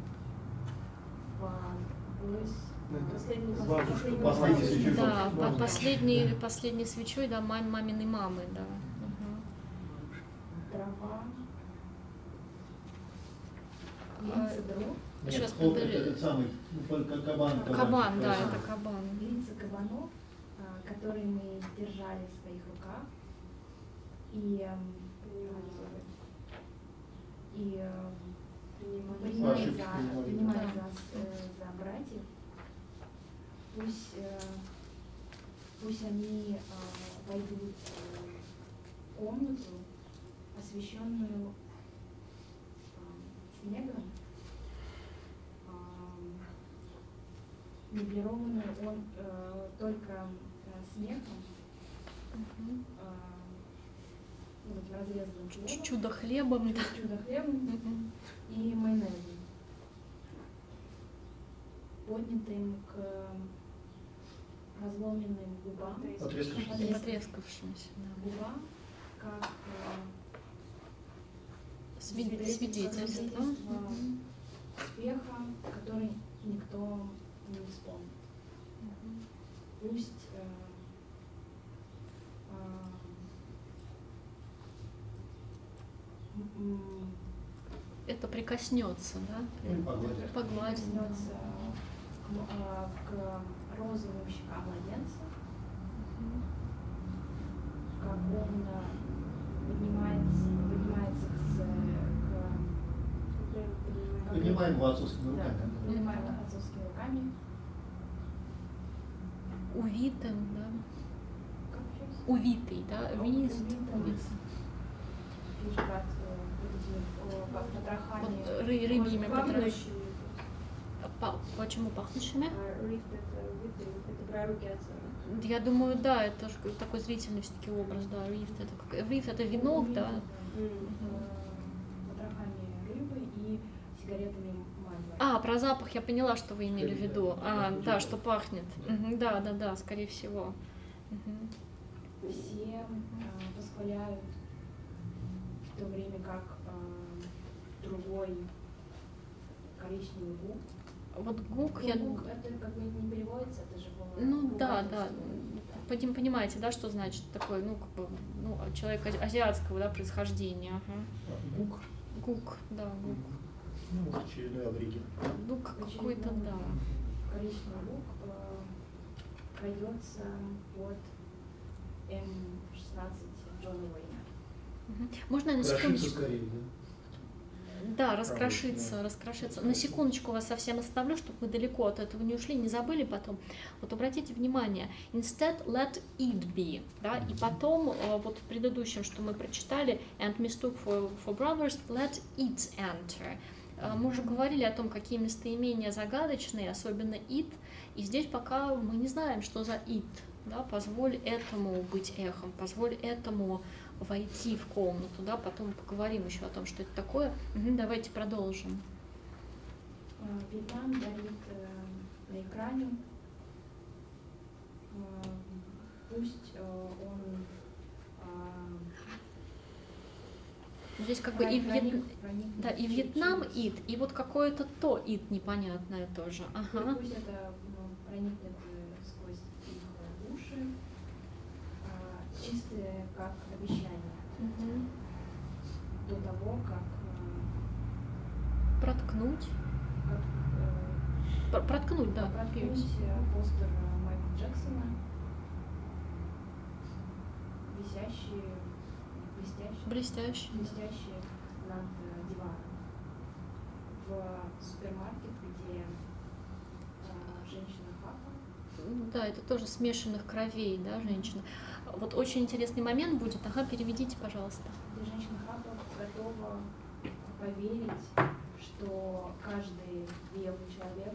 Последний
Бабушка,
последний
последний
месяц.
свечой.
Да, по-
Можно.
последней, последней свечой, да, мам, маминой мамы, да. Мгм.
дрова,
А,
лица дров,
Сейчас
Нет, хлоп
подожди.
это этот самый, ну, пол- как кабан.
Кабан, да,
красивый.
это кабан.
лица кабанов, а, которые мы держали в своих руках. И, эм, и эм, принимая
Ошибки
за,
принимали.
принимая
Да.
за, с- э, за братьев, пусть, э, пусть они э, войдут в комнату, освещенную э, снегом, э, меблированную он э, только э, снегом,
Мгм.
э, вот разрезанным
Ч-
хлебом,
Чудо-хлебом. да.
чудо-хлебом
Мгм.
и майонезом, поднятым к разломленным губам,
Потрескавшимся.
Потрескавшимся, да.
губам, как э,
Свид-
свидетельство
Свидетельство. Мгм.
успеха, который никто не вспомнит.
Мгм.
Пусть э, э, м, м,
Это прикоснется, да?
Ну, и погладит.
Погладит. да.
прикоснется к, м- а, к розовым щекам младенца,
Мгм.
как он а, поднимается, поднимается к, с- к
Поднимаем его отцовскими
да,
руками.
поднимаем отцовскими руками.
Увитым, да?
Как сейчас?
Увитый, да? Вист.
Увитым.
Увит.
Лежат э, вот этими о, как потрохами.
Вот ры- рыбьими потрохами.
Пахнущий.
Па- Почему пахнущими?
А рифт это вытри, это про руки отца.
Я думаю, да, это ж такой зрительный все-таки образ, да, рифт это как рифт это венок, да.
Э, Потрохами рыбы и сигаретами мальвы.
А, про запах я поняла, что вы имели в виду. А, да, что пахнет. Мгм, да, да, да, скорее всего. Мгм.
Все э, восхваляют, в то время как э, другой коричневый гук.
Вот гук,
Ну,
я...
гук это как бы не переводится, это же было.
Ну да,
ругательство.
да. Поним- Понимаете, да, что значит такой, ну, как бы, ну, человек ази- азиатского, да, происхождения. Ага.
Гук.
Гук, да, гук.
Ну, может, очередной абориген.
Ну, к- какой-то, да.
Коричневый лук э, пройдется под эм шестнадцать Джона Уэйна.
Мгм. Можно я на
Крошится
секундочку?
скорее, да?
Да, раскрошиться, раскрошиться. На секундочку вас совсем оставлю, чтобы мы далеко от этого не ушли, не забыли потом. Вот обратите внимание, instead let it be, да, и потом э, вот в предыдущем, что мы прочитали, and mistook for, for brothers, let it enter. Э, Мы уже говорили о том, какие местоимения загадочные, особенно it, и здесь пока мы не знаем, что за it. да, позволь этому быть эхом, позволь этому войти в комнату, да, потом поговорим еще о том, что это такое. Угу, давайте продолжим.
Вьетнам дарит э, на экране, э, пусть э, он э,
здесь как бы и, Вьет... да, и Вьетнам ид, и вот какое-то то ид непонятное тоже. Ага.
Пусть это ну, проникнет сквозь их уши, э, чистое как обещание.
Угу.
До того, как э,
проткнуть.
Как, э,
проткнуть, да.
Проткнуть постер Майкла Джексона, висящий, блестящий,
блестящий,
блестящий над э, диваном. В супермаркет, где э, женщина Хапа.
Да, это тоже смешанных кровей, да, женщина. Вот очень интересный момент будет. Ага, переведите, пожалуйста.
Где женщина Хапа готова поверить, что каждый белый человек,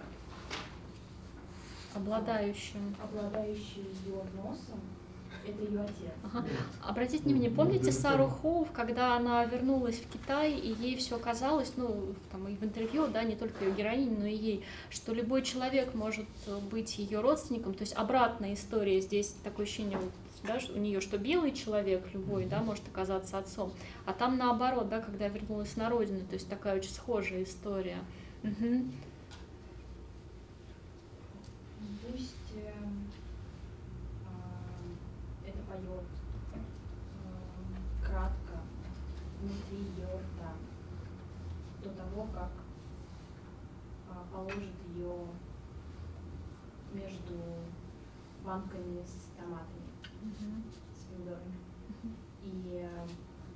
обладающий,
обладающий ее носом, это ее отец.
Ага. Обратите внимание, помните Сару Хоув, когда она вернулась в Китай, и ей все казалось, ну, там и в интервью, да, не только ее героине, но и ей, что любой человек может быть ее родственником, то есть обратная история, здесь такое ощущение, да, у нее, что белый человек любой, да, может оказаться отцом, а там наоборот, да, когда вернулась на родину, то есть такая очень схожая история. Угу.
Пусть э, э, это поет э, кратко внутри ее рта до того, как э, положит ее между банками с томатами,
uh-huh.
с помидорами
uh-huh.
и э,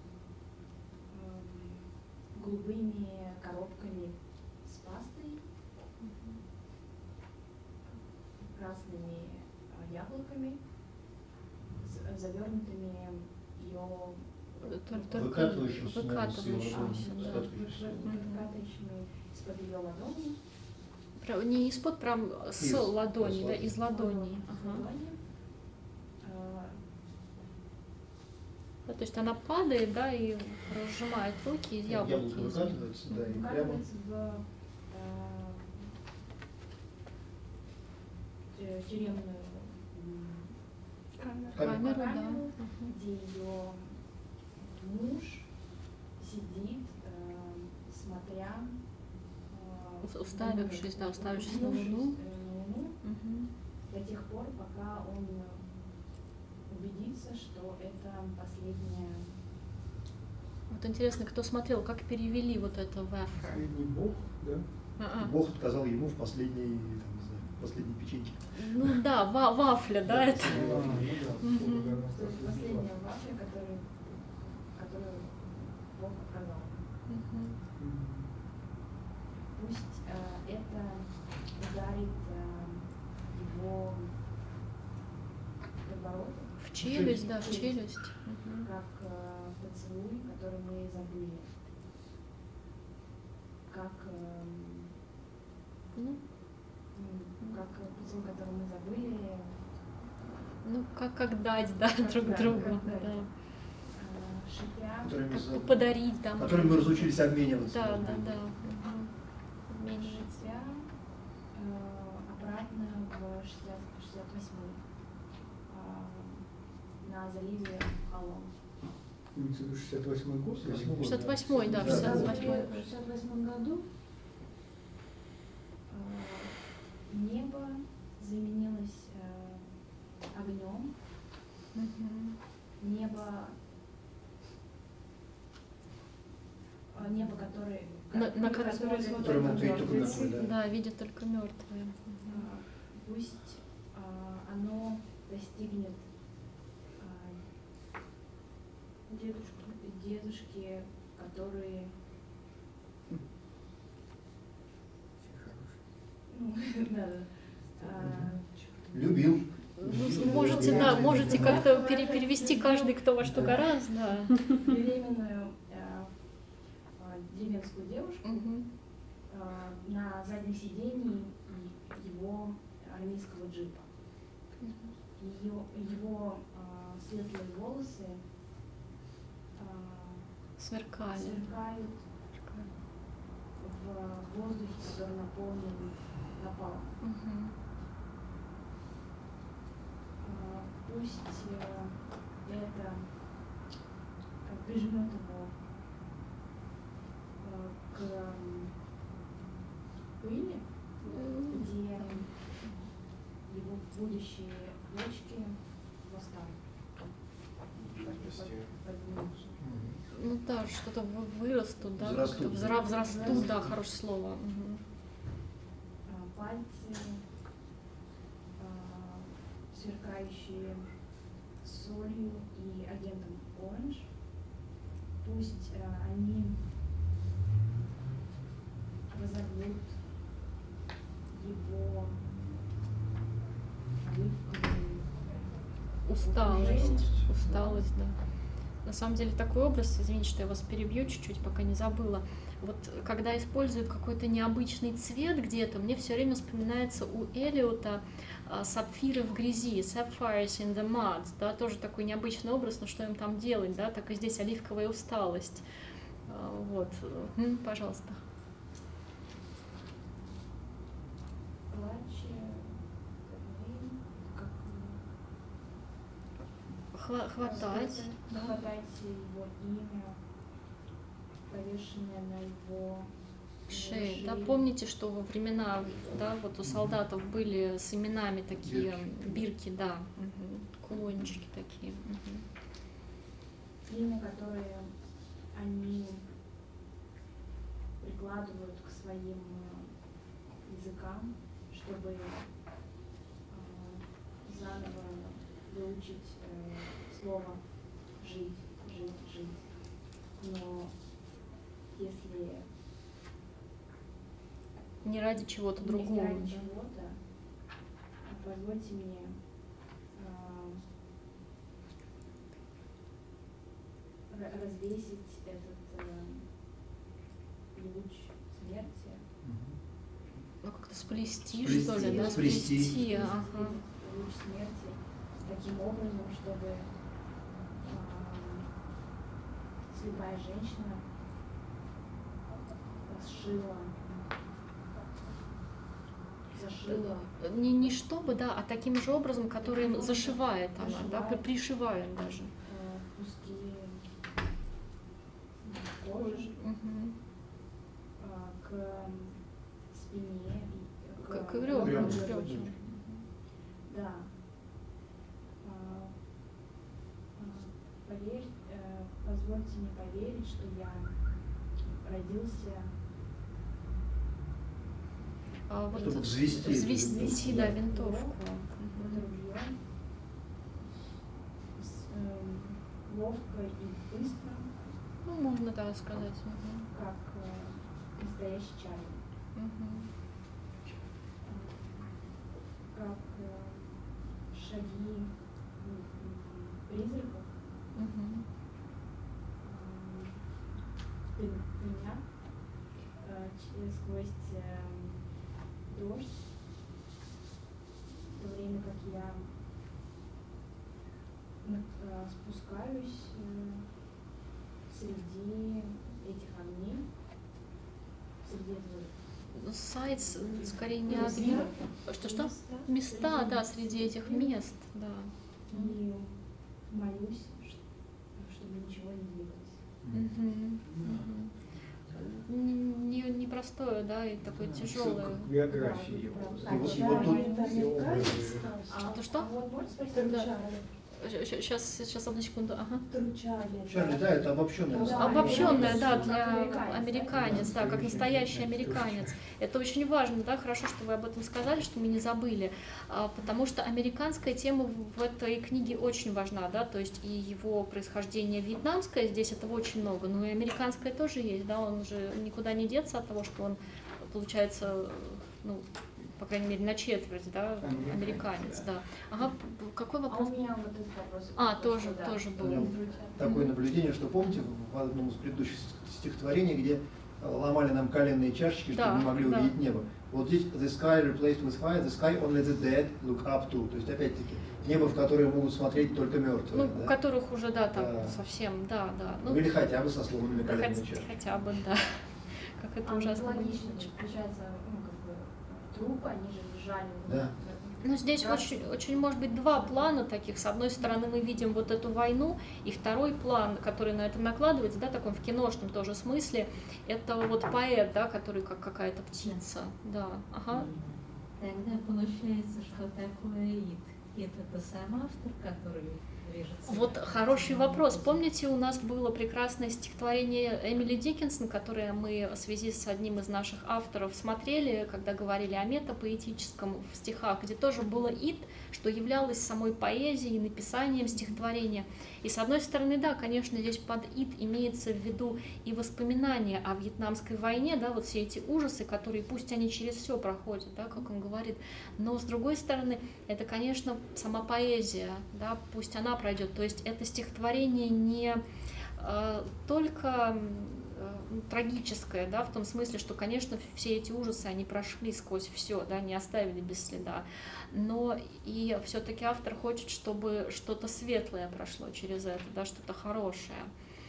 э, голубыми коробками с пастой,
uh-huh.
красными э, яблоками, с, завернутыми ее
выкатывающимися,
выкатывающимися,
да, выкатывающими из-под ее ладони.
Не из-под, прям с из, ладони, да, из ладони. Ага. Да, то есть она падает, да, и разжимает руки, из яблоки.
Яблоко выкатывается, да, и прямо...
в э, тюремную
камеру,
камеру,
камеру да.
где ее муж сидит, э, смотря
уставившись, да, уставившись на Луну,
угу. до тех пор, пока он убедится, что это последняя.
Вот интересно, кто смотрел, как перевели вот это в Африку.
Последний бог, да?
А-а.
Бог отказал ему в последней, там, не знаю, последней печеньке.
Ну да, ва- вафля, да, это.
Последняя вафля, которую, которую Бог отказал. Пусть э, это ударит э, его подбородок.
В челюсть, да, в челюсть.
Как э, поцелуй, который мы забыли. Как, э,
ну,
как поцелуй, который мы забыли.
Ну, как, как дать, да, как друг да, другу.
Как
да.
Э, шипя.
Как за... подарить, да.
Которым мы разучились обмениваться.
Да, да, да. да.
Шипя э, обратно в шестьдесят восьмой. На заливе Халон.
шестьдесят восьмой год?
шестьдесят восьмой, да, в шестьдесят восьмой.
В шестьдесят восьмом году э, небо заменилось э, огнем.
Uh-huh.
Небо, э, небо, которое,
на, на
которое,
которое
которое
смотрят только мертвые, да.
Да, видят только мертвые.
Uh-huh. Пусть э, оно достигнет дедушки, дедушки, которые ну, да, а,
любил.
Ну, можете, да, можете как-то пере перевести каждый, кто во что гораздо. Да.
Беременную а, деревенскую девушку
угу.
а, на заднем сидении его армейского джипа.
Угу.
Ее, его а, светлые волосы а,
Сверкали.
сверкают в воздухе, который наполнен напалмом.
Мгм.
А, Пусть э, это э, прижмет его э, к м, пыли, где его будущие дочки восстанут, поднимутся.
Ну да, что-то вы- вырастут, да,
Взрастут.
как-то взра- взрастут, да, хорошее слово. Мгм.
А, Пальцы, а, сверкающие солью и агентом Оранж. Пусть а, они разорвут его оливковую
Усталость, усталость, да. На самом деле такой образ, извините, что я вас перебью чуть-чуть, пока не забыла. Вот когда используют какой-то необычный цвет где-то, мне все время вспоминается у Элиота а, сапфиры в грязи, sapphires in the mud, да, тоже такой необычный образ, но что им там делать, да, так и здесь оливковая усталость. А, вот, М, пожалуйста.
плач, как
Хва- хватать, да.
хватать его имя, повешенное на его
Шеи.
шее.
Да, помните, что во времена, да, вот у солдатов были с именами такие бирки, да, мгм, кулончики такие. Мгм.
Имя, которое они прикладывают к своим э, языкам, чтобы э, заново выучить э, слово жить, жить, жить. Но если
Не ради чего-то
не
другого.
ради
Да.
чего-то, позвольте мне э, ра- развесить этот э, луч смерти.
Ну, как-то сплести,
Сплести,
что ли, да,
сплести.
сплести, ага.
Луч смерти таким образом, чтобы э, слепая женщина сшила, зашила
Не, не чтобы, да, а таким же образом, которым зашивает она, да, при- пришивает даже.
э, куски кожи
Мгм.
э, к спине, и
К- к ребрам,
ребрам.
к ребрам.
Да. А, а, Поверь, э, позвольте мне поверить, что я родился
А вот
Чтобы взвести.
взвести, да, винтовку.
вот
Мгм.
ружьем с, эм, ловко и быстро,
Ну, можно, да, сказать. Мгм.
как э, настоящий Чарли.
Мгм.
Как э, шаги м, м, призраков
Мгм.
э, меня э, ч- сквозь э, дождь, в то время как я на- э, спускаюсь э, среди этих огней, среди этого
Сайт, скорее, не
места,
огни. Что-что? Места, да, среди этих мест, да.
И молюсь, ш- чтобы ничего не двигалось.
Мгм. Мгм. Не, не простое, да, и такое тяжелое.
Ссылка к биографии его.
А
И вот, и
Чарли
вот тут
это
все образы.
А,
Что, что?
а вот можно спросить,
Да.
Чарли?
Сейчас, сейчас, одну секунду, ага.
Чарли.
Чарли, да, это обобщенное.
Да,
Обобщенная, да,
как
для
американец,
американец, да, как настоящий американец. Это очень важно, да, хорошо, что вы об этом сказали, что мы не забыли, а, потому что американская тема в этой книге очень важна, да, то есть и его происхождение вьетнамское, здесь этого очень много, но и американское тоже есть, да, он же никуда не деться от того, что он, получается, ну, по крайней мере, на четверть, да,
Американец,
американец,
да.
да. Ага, какой
А
вопрос?
у меня вот этот вопрос.
А, тоже,
да.
тоже
У
был.
меня такое наблюдение, что помните в одном из предыдущих стихотворений, где э, ломали нам коленные чашечки, чтобы
Да,
мы могли
да.
увидеть небо. Вот здесь the sky replaced with fire, the sky only the dead look up to. То есть опять-таки небо, в которое могут смотреть только мертвые.
Ну,
да?
у которых уже, да, там
Да.
совсем, да, да.
Ну, или хотя бы со сломанными
да,
коленными
хотя,
чашками.
хотя бы, да. Как это
А
ужасно
логично,
звучит.
получается, ну, как бы, трупы, они же лежали.
Да.
Ну, здесь очень, очень, может быть, два плана таких. С одной стороны, мы видим вот эту войну, и второй план, который на это накладывается, да, таком в киношном тоже смысле, это вот поэт, да, который как какая-то птица, да, ага.
Тогда получается, что такое ид. Ид — это сам автор, который движется.
Вот хороший вопрос. Помните, у нас было прекрасное стихотворение Эмили Диккенсон, которое мы в связи с одним из наших авторов смотрели, когда говорили о метапоэтическом в стихах, где тоже было ид, что являлось самой поэзией, написанием стихотворения. И с одной стороны, да, конечно, здесь под ид имеется в виду и воспоминания о Вьетнамской войне, да, вот все эти ужасы, которые, пусть они через все проходят, да, как он говорит, но с другой стороны, это, конечно, сама поэзия, да, пусть она пройдет. То есть это стихотворение не э, только э, трагическое, да, в том смысле, что, конечно, все эти ужасы, они прошли сквозь все, да, не оставили без следа, но и все-таки автор хочет, чтобы что-то светлое прошло через это, да, что-то хорошее.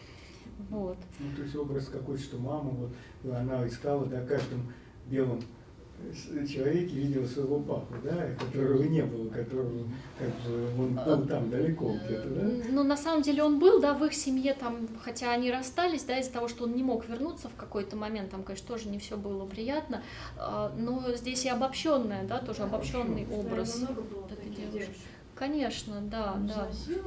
Вот.
Ну, то есть образ какой-то, что мама, вот, она искала, да, каждом белом человеке видел своего папу, да, которого не было, которого, как бы, он был там далеко где-то, да?
Ну, на самом деле он был, да, в их семье, там, хотя они расстались, да, из-за того, что он не мог вернуться в какой-то момент, там, конечно, тоже не все было приятно, но здесь и обобщенное, да, тоже обобщенный образ этой девушки. Конечно, да, да.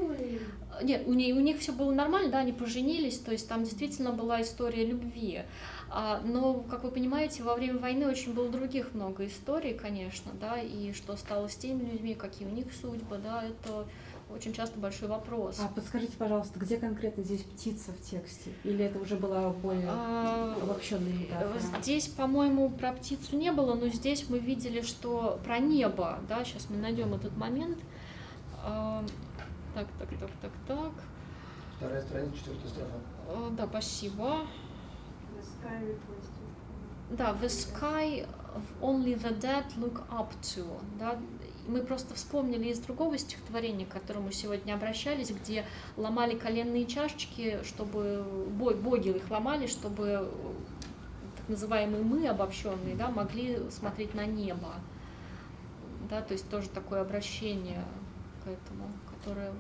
Нет, у них, у них все было нормально, да, они поженились, то есть там действительно была история любви. А, но, как вы понимаете, во время войны очень было других много историй, конечно, да, и что стало с теми людьми, какие у них судьбы, да, это очень часто большой вопрос.
А подскажите, пожалуйста, где конкретно здесь птица в тексте? Или это уже была более а, обобщенная метафора?
Здесь, по-моему, про птицу не было, но здесь мы видели, что про небо, да, сейчас мы найдем этот момент. А, так, так, так, так, так.
Вторая страница, четвертая строфа.
А, да, спасибо. Да, the sky only the dead look up to. Да? Мы просто вспомнили из другого стихотворения, к которому сегодня обращались, где ломали коленные чашечки, чтобы боги их ломали, чтобы так называемые мы, обобщенные, да, могли смотреть на небо. Да, то есть тоже такое обращение к этому, которое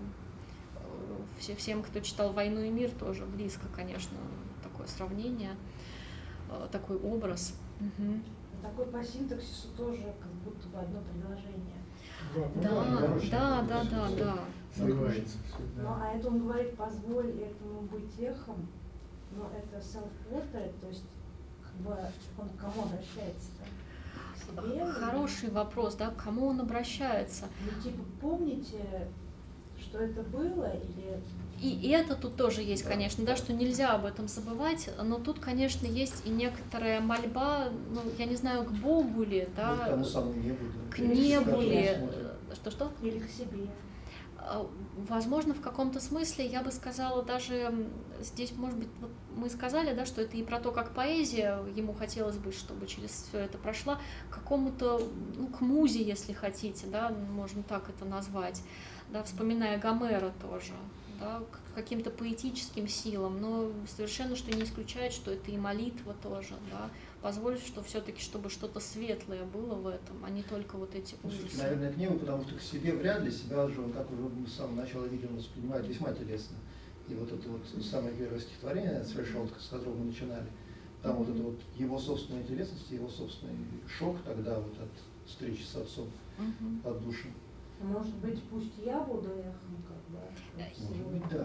всем, кто читал «Войну и мир», тоже близко, конечно, такое сравнение, такой образ. Угу.
Такой по синтаксису тоже как будто бы одно предложение.
Да, да, да, да, да.
Ну, а это он говорит, позволь этому быть эхом, но это self-portrait, то есть как бы он к кому обращается-то? К себе?
Хороший вопрос, да, к кому он обращается?
Ну, типа, помните, что это было, или...
И это тут тоже есть, конечно, да, что нельзя об этом забывать, но тут, конечно, есть и некоторая мольба, ну, я не знаю, к Богу ли, да,
к тому самому небу, да.
К небу ли, что-что?
Или к себе.
Возможно, в каком-то смысле, я бы сказала, даже здесь, может быть, вот мы сказали, да, что это и про то, как поэзия, ему хотелось бы, чтобы через все это прошла, к какому-то, ну, к музе, если хотите, да, можно так это назвать, да, вспоминая Гомера тоже, да, к каким-то поэтическим силам, но совершенно что не исключает, что это и молитва тоже, да, позволить, что все-таки, чтобы что-то светлое было в этом, а не только вот эти ужасы.
Наверное, к небу, потому что к себе вряд ли, себя же он, как уже мы с самого начала видим, воспринимает весьма телесно. И вот это вот самое первое стихотворение, с которого мы начинали, там вот это вот его собственная телесность, его собственный шок тогда вот от встречи с отцом
uh-huh.
под душем.
Может быть, пусть я буду эхом, как бы.
Может быть, да.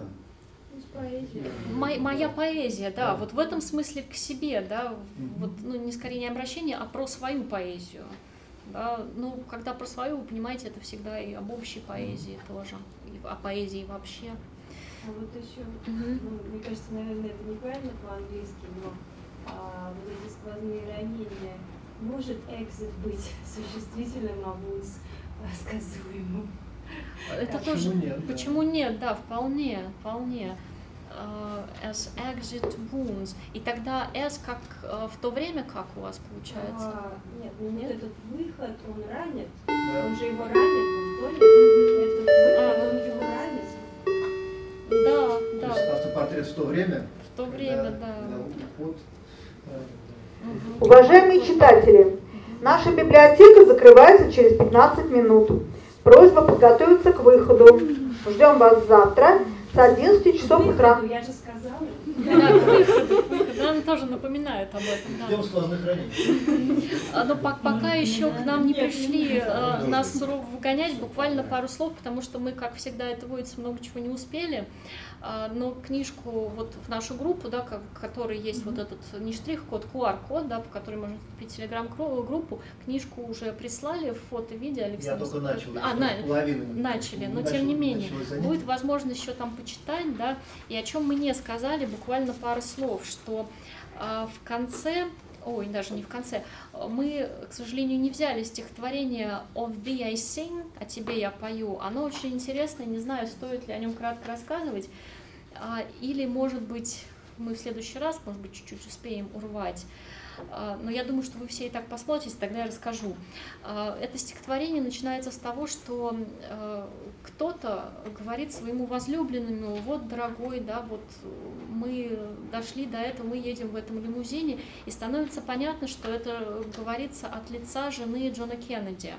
Моя, моя поэзия, да, да, вот в этом смысле к себе, да, mm-hmm. вот, ну, не скорее не обращение, а про свою поэзию, да, ну, когда про свою, вы понимаете, это всегда и об общей поэзии mm-hmm. тоже, и о поэзии вообще.
А вот еще, mm-hmm. ну, мне кажется, наверное, это неправильно по-английски, но а, вот эти сквозные ранения, может экзит быть существительным, а вуз сказуемым?
Это почему тоже, нет, почему да. нет, да, вполне, вполне. as exit wounds. И тогда as как uh, в то время, как у вас получается?
А, нет, ну
Нет?
вот этот выход, он ранит.
Да.
Он же его ранит, он понял? Этот выход, он его ранит.
Да,
То
да.
есть автопортрет в то время.
В то время,
когда,
да.
когда уход,
Мгм.
Уважаемые читатели, наша библиотека закрывается через пятнадцать минут. Просьба подготовиться к выходу. Ждем вас завтра с одиннадцати часов утра.
Я же сказала.
Да, к выходу, к выходу. Она тоже напоминает об этом.
Ждем
Да.
сквозных ранений.
А, Но по- пока еще к нам не пришли э, нас сурово выгонять, буквально пару слов, потому что мы, как всегда, это водится, много чего не успели. А, Но книжку вот в нашу группу, да, как- в которой есть вот этот не штрих-код, ку ар-код, да, по которой можно вступить в телеграм-группу, книжку уже прислали в фото-видео.
Я
Александр.
только начал.
А,
еще
на-
половину.
начали, но
Начал-
тем не менее,
началось занятие.
будет возможность еще там почитать, да, и о чем мы не сказали, буквально пару слов, что а, в конце, ой, даже не в конце, мы, к сожалению, не взяли стихотворение «Of thee I sing», «О тебе я пою». Оно очень интересное, не знаю, стоит ли о нем кратко рассказывать, а, или, может быть, мы в следующий раз, может быть, чуть-чуть успеем урвать. А, Но я думаю, что вы все и так посмотрите, тогда я расскажу. А, Это стихотворение начинается с того, что а, кто-то говорит своему возлюбленному: вот, дорогой, да, вот мы дошли до этого, мы едем в этом лимузине, и становится понятно, что это говорится от лица жены Джона Кеннеди.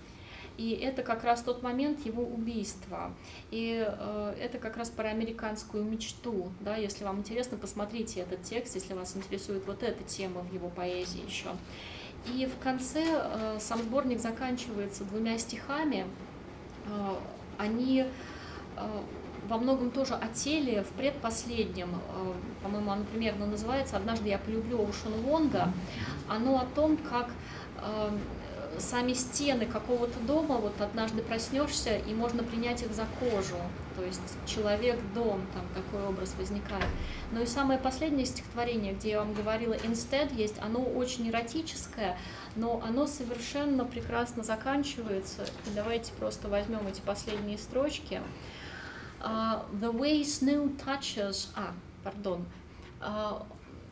И это как раз тот момент его убийства. И э, это как раз про американскую мечту. Да? Если вам интересно, посмотрите этот текст, если вас интересует вот эта тема в его поэзии еще. И в конце э, сам сборник заканчивается двумя стихами. Э, они э, во многом тоже о теле, в предпоследнем, э, по-моему, оно примерно называется «Однажды я полюблю» Оушена Вонга. Оно о том, как э, сами стены какого-то дома, вот однажды проснешься, и можно принять их за кожу, то есть человек-дом, там такой образ возникает. Ну и самое последнее стихотворение, где я вам говорила, «Instead» есть, оно очень эротическое, но оно совершенно прекрасно заканчивается. И давайте просто возьмем эти последние строчки. Uh, the way snow touches, а, пардон, uh,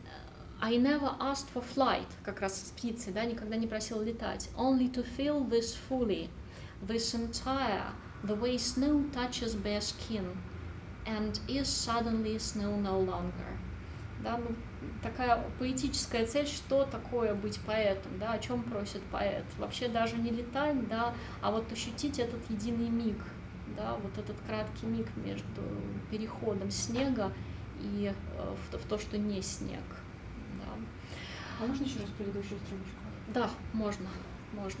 I never asked for flight, как раз с птицей, да, никогда не просил летать. Only to feel this fully, this entire, the way snow touches bare skin, and is suddenly snow no longer. Да, ну, такая поэтическая цель, что такое быть поэтом, да, о чем просит поэт. Вообще даже не летать, да, а вот ощутить этот единый миг, да, вот этот краткий миг между переходом снега и э, в, в то, что не снег.
А можно еще раз предыдущую страничку?
Да, можно, можно.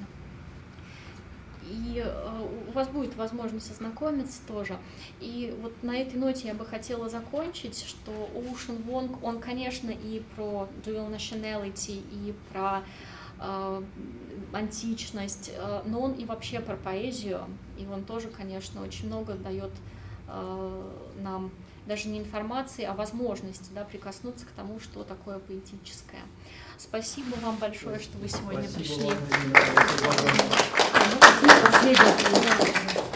И э, у вас будет возможность ознакомиться тоже. И вот на этой ноте я бы хотела закончить, что Оушен Вонг, он, конечно, и про dual nationality, и про э, античность, э, но он и вообще про поэзию, и он тоже, конечно, очень много дает э, нам даже не информации, а возможности, да, прикоснуться к тому, что такое поэтическое. Спасибо вам большое, что вы сегодня
Спасибо
пришли.
вам, Ирина. Спасибо вам.
Последний.